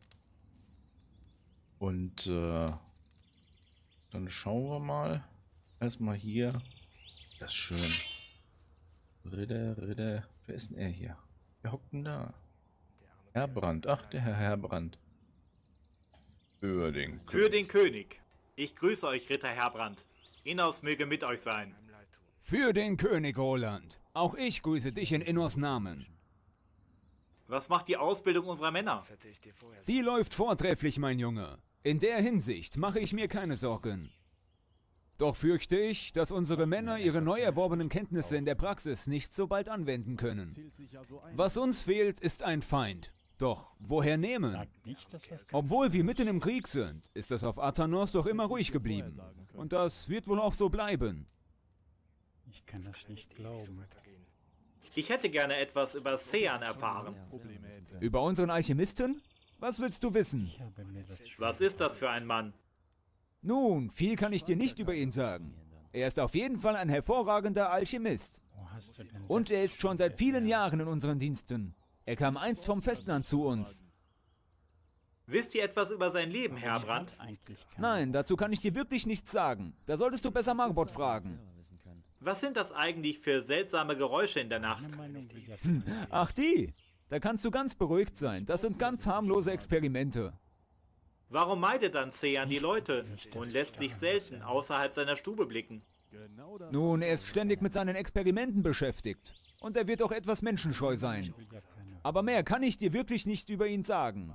Und äh, dann schauen wir mal. Erstmal hier. Das ist schön. Ritter, Ritter. Wer ist denn er hier? Wer hockt denn da? Herbrand. Ach, der Herr Herbrand. Für den König. Für den König. Ich grüße euch, Ritter Herbrand. Innos möge mit euch sein. Für den König, Roland. Auch ich grüße dich in Innos Namen. Was macht die Ausbildung unserer Männer? Die läuft vortrefflich, mein Junge. In der Hinsicht mache ich mir keine Sorgen. Doch fürchte ich, dass unsere Männer ihre neu erworbenen Kenntnisse in der Praxis nicht so bald anwenden können. Was uns fehlt, ist ein Feind. Doch woher nehmen? Obwohl wir mitten im Krieg sind, ist es auf Athanos doch immer ruhig geblieben. Und das wird wohl auch so bleiben. Ich kann das nicht glauben. Ich hätte gerne etwas über Sean erfahren. Über unseren Alchemisten? Was willst du wissen? Was ist das für ein Mann? Nun, viel kann ich dir nicht über ihn sagen. Er ist auf jeden Fall ein hervorragender Alchemist. Und er ist schon seit vielen Jahren in unseren Diensten. Er kam einst vom Festland zu uns. Wisst ihr etwas über sein Leben, Herbrand? Nein, dazu kann ich dir wirklich nichts sagen. Da solltest du besser Marbot fragen. Was sind das eigentlich für seltsame Geräusche in der Nacht? Hm, ach die, da kannst du ganz beruhigt sein. Das sind ganz harmlose Experimente. Warum meidet dann Sean die Leute und lässt sich selten außerhalb seiner Stube blicken? Nun, er ist ständig mit seinen Experimenten beschäftigt. Und er wird auch etwas menschenscheu sein. Aber mehr kann ich dir wirklich nicht über ihn sagen.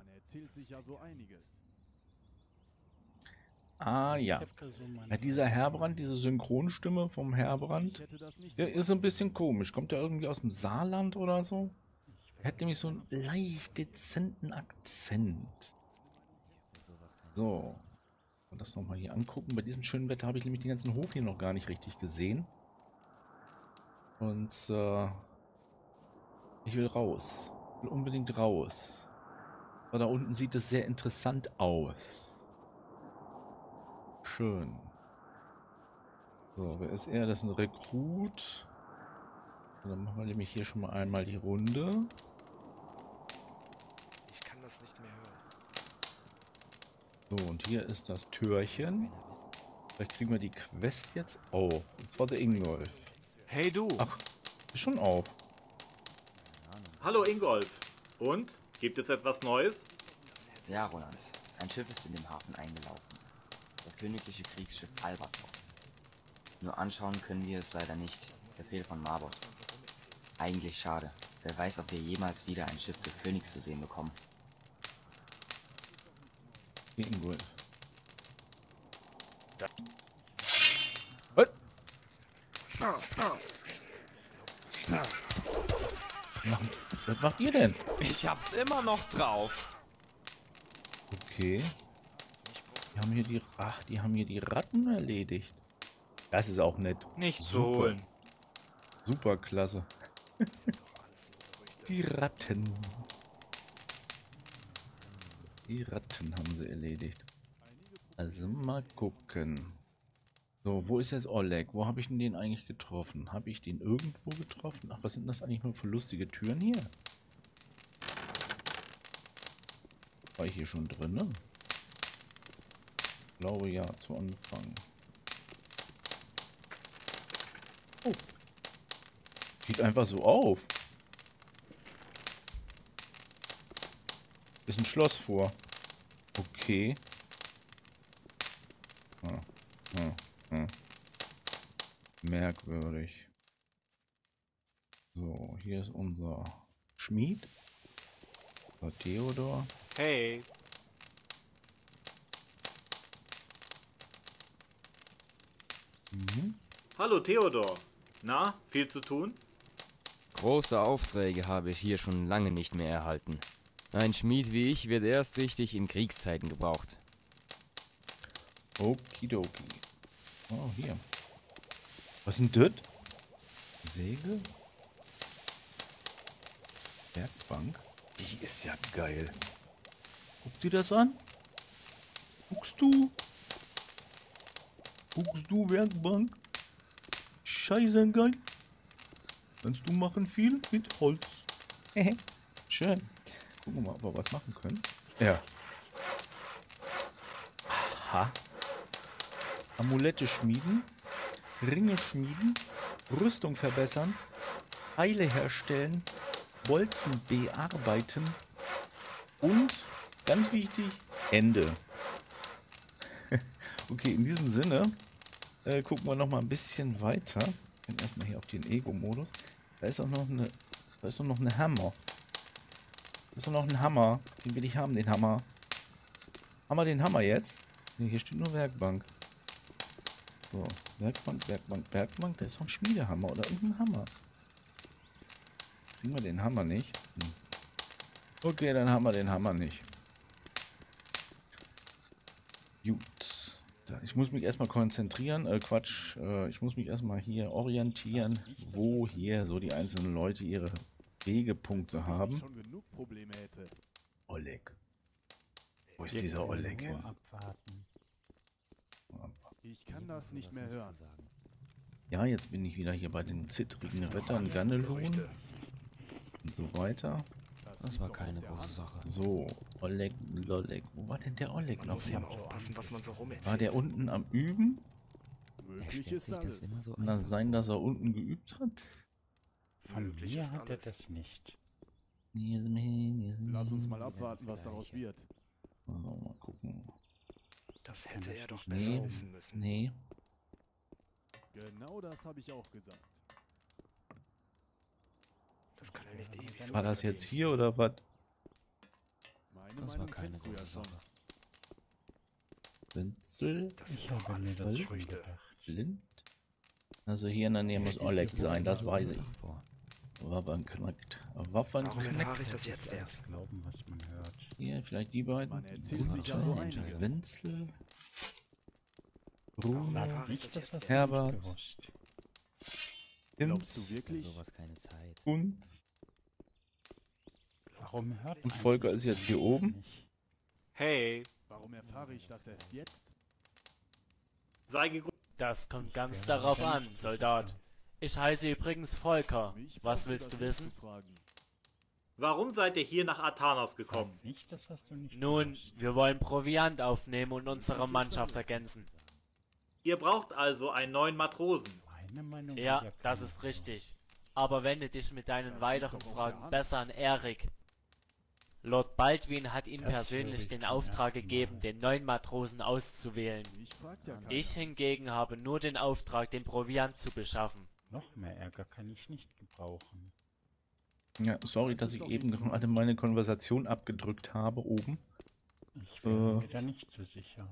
Ah ja. Ja, dieser Herbrand, diese Synchronstimme vom Herbrand, der ist ein bisschen komisch. Kommt der irgendwie aus dem Saarland oder so? Er hat nämlich so einen leicht dezenten Akzent. So. Und das nochmal hier angucken. Bei diesem schönen Wetter habe ich nämlich den ganzen Hof hier noch gar nicht richtig gesehen. Und äh, ich will raus. Ich will unbedingt raus. Aber da unten sieht es sehr interessant aus. Schön. So, wer ist er? Das ist ein Rekrut. So, dann machen wir nämlich hier schon mal einmal die Runde. Ich kann das nicht mehr hören. So, und hier ist das Türchen. Vielleicht kriegen wir die Quest jetzt auf. Und zwar der Ingolf. Hey du. Ach, ist schon auf. Hallo Ingolf. Und? Gibt es etwas Neues? Ja, Roland. Ein Schiff ist in dem Hafen eingelaufen. Das königliche Kriegsschiff Albatros. Nur anschauen können wir es leider nicht. Der Befehl von Marbot. Eigentlich schade. Wer weiß, ob wir jemals wieder ein Schiff des Königs zu sehen bekommen. Ingolf. Was? Was macht ihr denn? Ich hab's immer noch drauf. Okay. Die haben hier die... Ach, die haben hier die Ratten erledigt. Das ist auch nett. Nicht Super. zu holen. Super klasse. Die Ratten. Die Ratten haben sie erledigt. Also mal gucken. So, wo ist jetzt Oleg? Wo habe ich denn den eigentlich getroffen? Habe ich den irgendwo getroffen? Ach, was sind das eigentlich nur für lustige Türen hier? War ich hier schon drin, ne? Ich glaube ja, zu Anfang. Oh. Geht einfach so auf. Ist ein Schloss vor. Okay. Hm. Hm. Hm. Merkwürdig. So, hier ist unser Schmied. So, Theodor. Hey. Mhm. Hallo Theodor. Na, viel zu tun? Große Aufträge habe ich hier schon lange nicht mehr erhalten. Ein Schmied wie ich wird erst richtig in Kriegszeiten gebraucht. Okidoki. Oh, hier. Was ist denn das? Säge? Werkbank? Die ist ja geil. Guck dir das an? Guckst du? Guckst du, Werkbank? scheiße geil. Kannst du machen viel mit Holz. Schön. Gucken wir mal, ob wir was machen können. Ja. Aha. Amulette schmieden. Ringe schmieden. Rüstung verbessern. Pfeile herstellen. Bolzen bearbeiten. Und, ganz wichtig, Hände. Okay, in diesem Sinne äh, gucken wir noch mal ein bisschen weiter. Ich bin erstmal hier auf den Ego-Modus. Da ist auch noch eine, da ist auch noch eine Hammer. Da ist auch noch ein Hammer. Den will ich haben, den Hammer. Haben wir den Hammer jetzt? Ne, hier steht nur Werkbank. So, Werkbank, Werkbank, Werkbank. Da ist noch ein Schmiedehammer oder irgendein Hammer. Kriegen wir den Hammer nicht? Hm. Okay, dann haben wir den Hammer nicht. Gut. Da, ich muss mich erstmal konzentrieren. Äh, Quatsch. Äh, ich muss mich erstmal hier orientieren, wo hier so die einzelnen Leute ihre Wegepunkte haben. Oleg. Wo ist dieser Oleg hin? Ich kann das nicht mehr hören. Ja, jetzt bin ich wieder hier bei den zittrigen Rittern Ganelon und so weiter. Das war keine große Sache. So, Oleg, Lolek. Wo war denn der Oleg noch? Muss ja aufpassen, was man so rumerzählt. War der unten am Üben? Möglich ist das immer so. Kann das sein, dass er unten geübt hat? Von mir hat er das nicht. Lass uns mal abwarten, was daraus wird. Also, mal gucken. Das hätte er doch besser Nee, wissen müssen. nee. Genau das habe ich auch gesagt. Das kann er nicht ewig so War das jetzt hier oder was? Meine Das war Meinung keine kennst du ja große schon. Sache. Wenzel? Das sind Ich doch habe mir alles das nur schon Früchte. gedacht. Blind? Also hier in der Nähe muss Oleg sein, das weiß ich. Vor. Waffenknackt. Warum erfahre Waffenknackt. ich das jetzt erst? Glauben, was man hört. Hier, vielleicht die beiden. Man erzählt sich ja so einiges. Wenzel. Warum Bruno. erfahre ich Nicht, das dass jetzt das erst? Herbert. nicht gewusst. Glaubst du Hinz. Für wirklich? sowas keine Zeit. Und, Warum hört und man Volker das ist jetzt hier oben. nicht? Hey, Warum erfahre ich das erst jetzt? sei gegrüßt. Das kommt ganz darauf an, Soldat. Ich heiße übrigens Volker. Mich Was brauchst willst das du nicht wissen? zu fragen. Warum seid ihr hier nach Athanos gekommen? Sag nicht, das hast du nicht Nun, gewusst. wir wollen Proviant aufnehmen und unsere Mannschaft ergänzen. Ihr braucht also einen neuen Matrosen. Meine Meinung Ja, will das keiner ist hören. richtig. Aber wende dich mit deinen Das weiteren liegt doch auf Fragen der Hand. besser an Erik. Lord Baldwin hat Ihnen Das persönlich höre ich den zum Auftrag ersten gegeben, Mal. den neuen Matrosen auszuwählen. Mich fragt ja keiner. Ich hingegen habe nur den Auftrag, den Proviant zu beschaffen. Noch mehr Ärger kann ich nicht gebrauchen. Ja, sorry, Das dass ist ich doch eben nichts gerade Neues. meine Konversation abgedrückt habe oben. Ich bin Äh. mir da nicht so sicher.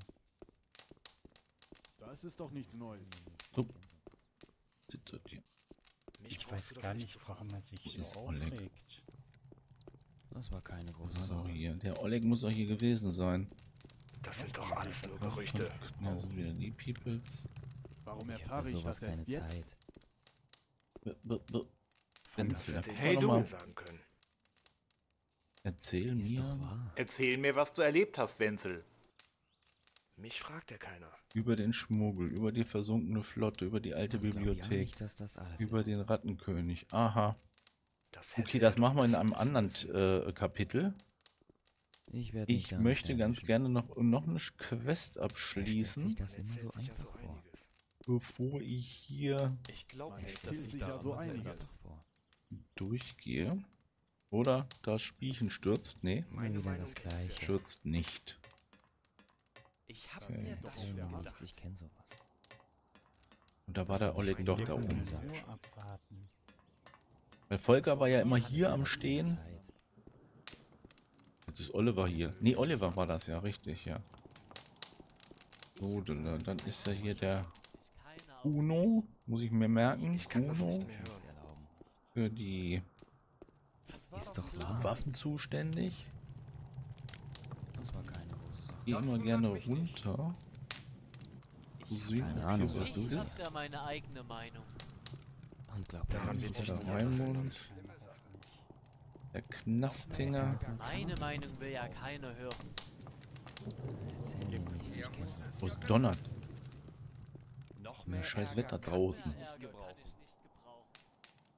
Das ist doch nichts Neues. So. Zittert hier. Mich Ich brauchst weiß du das gar nicht nicht, zu warum er sich Wo so ist Oleg? aufregt. Das war keine große So, Sache. hier. Der Oleg muss doch hier gewesen sein. Das sind doch alles nur Gerüchte. Ja, sind wieder die Peoples. Warum Für erfahre ich sowas das erst keine jetzt? Zeit. B -b -b Das Wenzel, hätte ich Hey, hey, du. du sagen können. erzähl Ist mir doch wahr. Erzähl mir, was du erlebt hast, Wenzel. Mich fragt ja keiner. über den Schmuggel, über die versunkene Flotte, über die alte Ich glaub ja Bibliothek, nicht, dass das alles über ist. den Rattenkönig. Aha. Das hätte Okay, er das doch machen wir in besser einem wissen anderen müssen. äh, Kapitel. Ich werde mich Ich da nicht möchte ganz erwischen. gerne noch, noch eine Quest Er stellt abschließen, sich das immer so Erzählt sich ja einfach so vor. einiges. bevor ich hier Ich glaube Man nicht, dass erzählt sich sich da ja so anders einiges. ändert. Vor. durchgehe. Oder das Spielchen stürzt. Nee, Immer Meine wieder Meinung das kennst du ja. Gleiche. stürzt nicht. Ich habe Okay. mir Doch das auf schon der gedacht. Hand. Ich kenne sowas. Und da war Das der hab ich Oleg vorhin doch dir da schon oben. gesagt. Nur abwarten. Weil Volker war ja immer Hatte hier sie am das Stehen. Zeit. Jetzt ist Oliver hier. Nee, Oliver war das ja, richtig, ja. So, dann, dann ist ja hier der Uno. Muss ich mir merken. Ich kann das Uno. nicht mehr hören. Erlauben. Für die Ist doch wahr. Waffen zuständig. Das war keine große Sache. Gehe immer gerne runter. Cousine, keine Ahnung, okay, was du Ich hab bist. da meine eigene Meinung. Unglaublich. Daran wird sich Der nichts Raimund, der Knastinger. Meine Meinung will ja keiner hören. Erzähl mir nichts, ich kenne sowas. Wo es donnert. Noch Ja, mehr scheiß Ärger Wetter kann draußen. es nicht gebrauchen.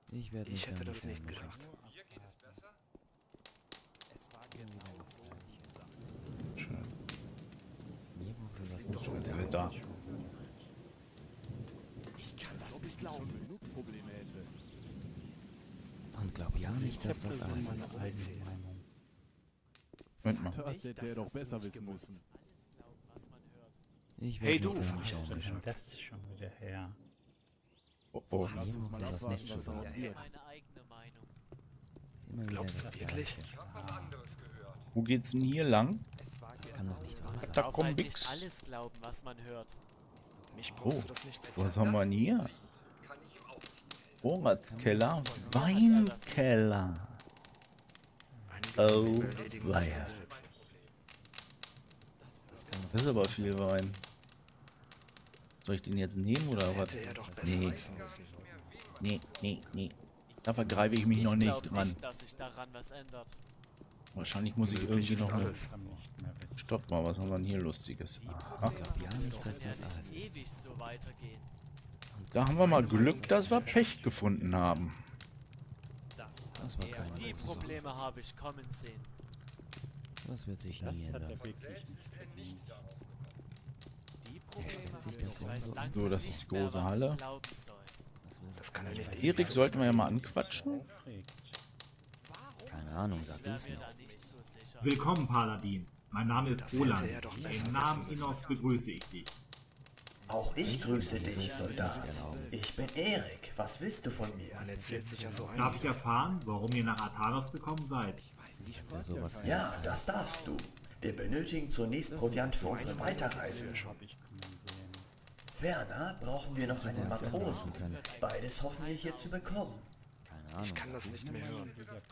Ich werde Ich hätte das nicht gedacht. Schön. Das Doch, ist halt da. Ich kann das nicht glauben. Probleme hätte. Und glaub ja nicht, dass das alles ist. Moment mal. Das hätte er doch besser wissen müssen. Ich Hey, werde du. mich da Was nicht ist denn umschauen. das schon wieder her? Oh, oh. Lass uns mal Das abwarten, nicht was so daraus sein. wird. Meine eigene Meinung. Immer wieder Glaubst du das wirklich? Gleiche. Wo geht's denn hier lang? Das kann doch nicht wahr sein. Da Darf kommt halt nicht nix. alles glauben, was man hört. Mich Oh, brauchst du das nicht zu was haben wir denn hier? Vorratskeller, Weinkeller. Oh, weia. Das ist aber viel Wein. Soll ich den jetzt nehmen oder was? hätte er doch besser Nee. wissen müssen. Nee, nee, nee. Da vergreife ich mich noch Ich nicht glaub dran. nicht, dass sich daran was ändert. Wahrscheinlich muss ich Möglich irgendwie ist noch eine... alles. Stopp mal, was haben wir denn hier Lustiges? Aha. Ja, nicht, dass das alles ist. Ewig so weitergehen. Da haben wir mal Glück, dass wir Pech gefunden haben. Das war keine Die gute Probleme habe ich kommen sehen. Sache. Das wird sich Das nie hat ändern. er wirklich nicht verdient. Die Probleme sich habe das ich weiß so. langsam So, das ist nicht mehr, große was Halle. ich glauben soll. Das kann er nicht. Erik sollten wir ja mal anquatschen. Keine Ahnung, sag Ich wäre du's mir mir. da nicht so sicher. Willkommen, Paladin. Mein Name ist Das hätte Roland. er doch besser Im Namen wissen müssen. Innos begrüße ich dich. Auch ich grüße dich, Soldat. Ich bin Erik. Was willst du von mir? Man erzählt sich ja so Darf ich einiges. erfahren, warum ihr nach Athanos gekommen seid? Wer sowas Ja, das darfst du. Wir benötigen zunächst Proviant für unsere Weiterreise. Ferner brauchen wir noch einen Matrosen. Beides hoffen wir hier zu bekommen. Keine Ahnung. Ich kann das nicht mehr hören.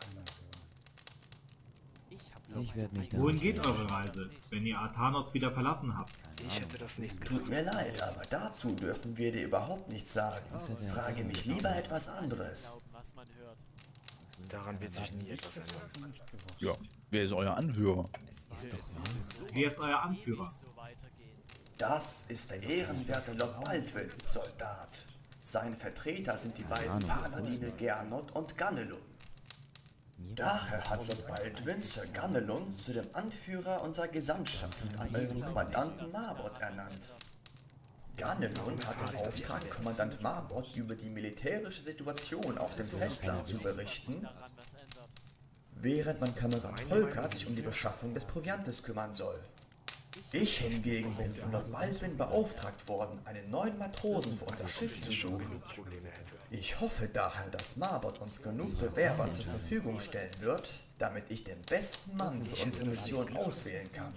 Ich werde mich da Wohin nicht geht umschauen. eure Reise, wenn ihr Athanos wieder verlassen habt? Ich hätte das nicht Tut mir leid, aber dazu dürfen wir dir überhaupt nichts sagen. Frage mich lieber etwas anderes. Glauben, was man hört. Daran wird sich nie etwas ändern. Ja, wer ist euer Anführer? Ist doch wahr. Wer ist euer Anführer? So weitergehen. Das ist der ehrenwerte Lord Baldwin, Soldat. Seine Vertreter sind die beiden Paladine Gernot und Ganelun. Daher hat Lord Baldwin Sir Ganelun zu dem Anführer unserer Gesandtschaft an euren Kommandanten Marbot ernannt. Ganelun hat den Auftrag, Kommandant Marbot über die militärische Situation auf dem Festland zu berichten, Daran was ändert. während mein Kamerad Volker sich um die Beschaffung des Proviantes kümmern soll. Ich hingegen bin von Lord Baldwin beauftragt worden, einen neuen Matrosen für unser Schiff zu suchen. Ich hoffe daher, dass Marbot uns genug Bewerber zur Verfügung stellen wird, damit ich den besten Mann für unsere Mission auswählen kann.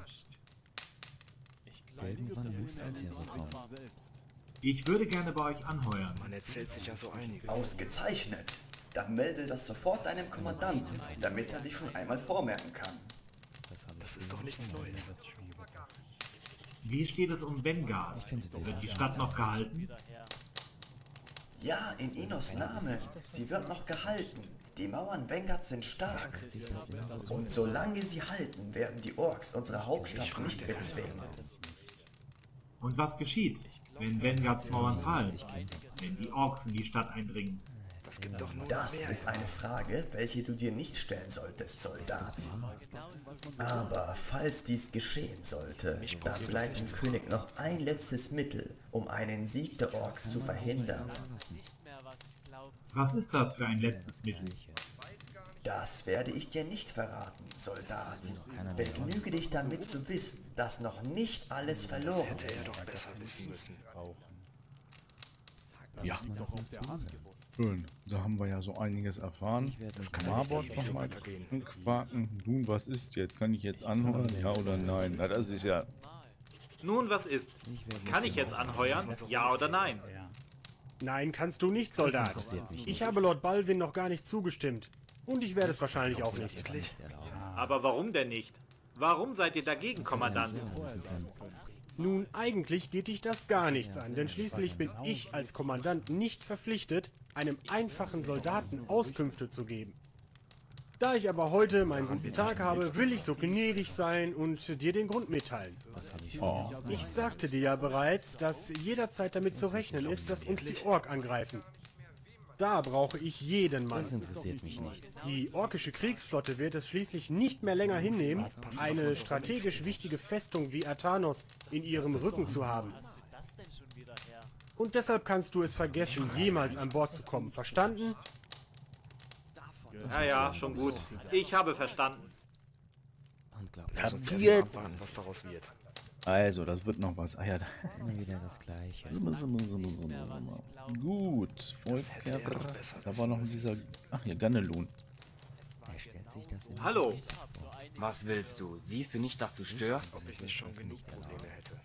Irgendwann muss das ja so kommen. Ich würde gerne bei euch anheuern. Man erzählt sich ja so einiges. Ausgezeichnet. Dann melde das sofort deinem Kommandanten, damit er dich schon einmal vormerken kann. Das ist doch nichts Neues. Wie steht es um Vanguard? Wird die Stadt noch gehalten? Ja, in Innos Name. Sie wird noch gehalten. Die Mauern Vanguard sind stark. Und solange sie halten, werden die Orks unsere Hauptstadt nicht bezwingen. Und was geschieht, wenn Vanguards Mauern fallen? Wenn die Orks in die Stadt eindringen? Das gibt doch nur Das mehr. ist eine Frage, welche du dir nicht stellen solltest, Soldat. Aber falls dies geschehen sollte, dann bleibt dem König noch ein letztes Mittel, um einen Sieg der Orks zu verhindern. Was ist das für ein letztes Mittel? Das werde ich dir nicht verraten, Soldat. Begnüge dich damit zu wissen, dass noch nicht alles verloren Hätte er ist. doch besser wissen müssen. Ja, schön. Da haben wir ja so einiges erfahren. Marbot ewig so nochmal weitergehen. quaken. Nun, was ist jetzt? Kann ich jetzt anhören? Ja oder nein? Na, das ist ja... Nun, was ist? Kann ich jetzt anheuern? Ja oder nein? Nein, kannst du nicht, Soldat. Ich habe Lord Baldwin noch gar nicht zugestimmt. Und ich werde es wahrscheinlich auch nicht. Aber warum denn nicht? Warum seid ihr dagegen, Kommandant? Nun, eigentlich geht dich das gar nichts an, denn schließlich bin ich als Kommandant nicht verpflichtet, einem einfachen Soldaten Auskünfte zu geben. Da ich aber heute meinen guten Tag habe, will ich so gnädig sein und dir den Grund mitteilen. Oh. Ich sagte dir ja bereits, dass jederzeit damit zu rechnen ist, dass uns die Ork angreifen. Da brauche ich jeden Mann. Das interessiert mich nicht. Die orkische Kriegsflotte wird es schließlich nicht mehr länger hinnehmen, eine strategisch wichtige Festung wie Athanos in ihrem Rücken zu haben. Und deshalb kannst du es vergessen, jemals an Bord zu kommen. Verstanden? Ja, ja, schon gut. Ich habe verstanden. Kapiert. Was daraus wird. Also, das wird noch was. Ah ja, da. Immer wieder das Gleiche. Gut, Volker. Da war noch dieser. Ach hier, Ganelun. Hallo. Was willst du? Siehst du nicht, dass du störst? Ob ich nicht schon genug Probleme hätte.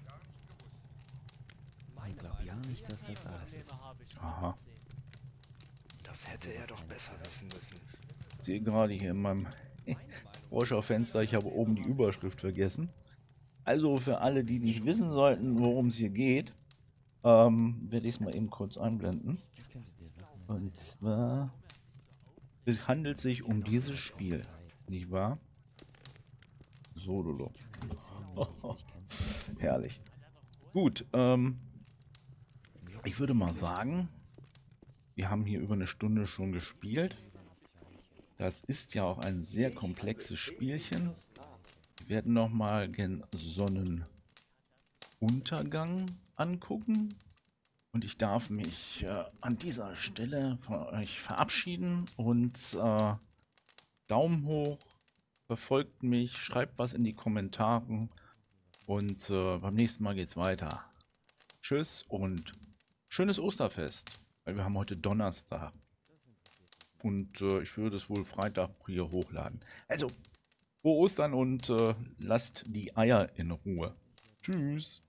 Ich glaube ja nicht, dass das alles ist. Aha. Das hätte er doch besser wissen müssen. Ich sehe gerade hier in meinem Vorschau-Fenster, ich habe oben die Überschrift vergessen. Also für alle, die nicht wissen sollten, worum es hier geht, ähm, werde ich es mal eben kurz einblenden. Und zwar, es handelt sich um dieses Spiel, nicht wahr? Sololo. Oh, herrlich. Gut, ähm, ich würde mal sagen, wir haben hier über eine Stunde schon gespielt. Das ist ja auch ein sehr komplexes Spielchen. Wir werden nochmal den Sonnenuntergang angucken. Und ich darf mich äh, an dieser Stelle von euch verabschieden. Und äh, Daumen hoch, verfolgt mich, schreibt was in die Kommentare. Und äh, beim nächsten Mal geht's weiter. Tschüss und schönes Osterfest. Weil wir haben heute Donnerstag. Und äh, ich würde es wohl Freitag hier hochladen. Also, frohe Ostern und äh, lasst die Eier in Ruhe. Tschüss.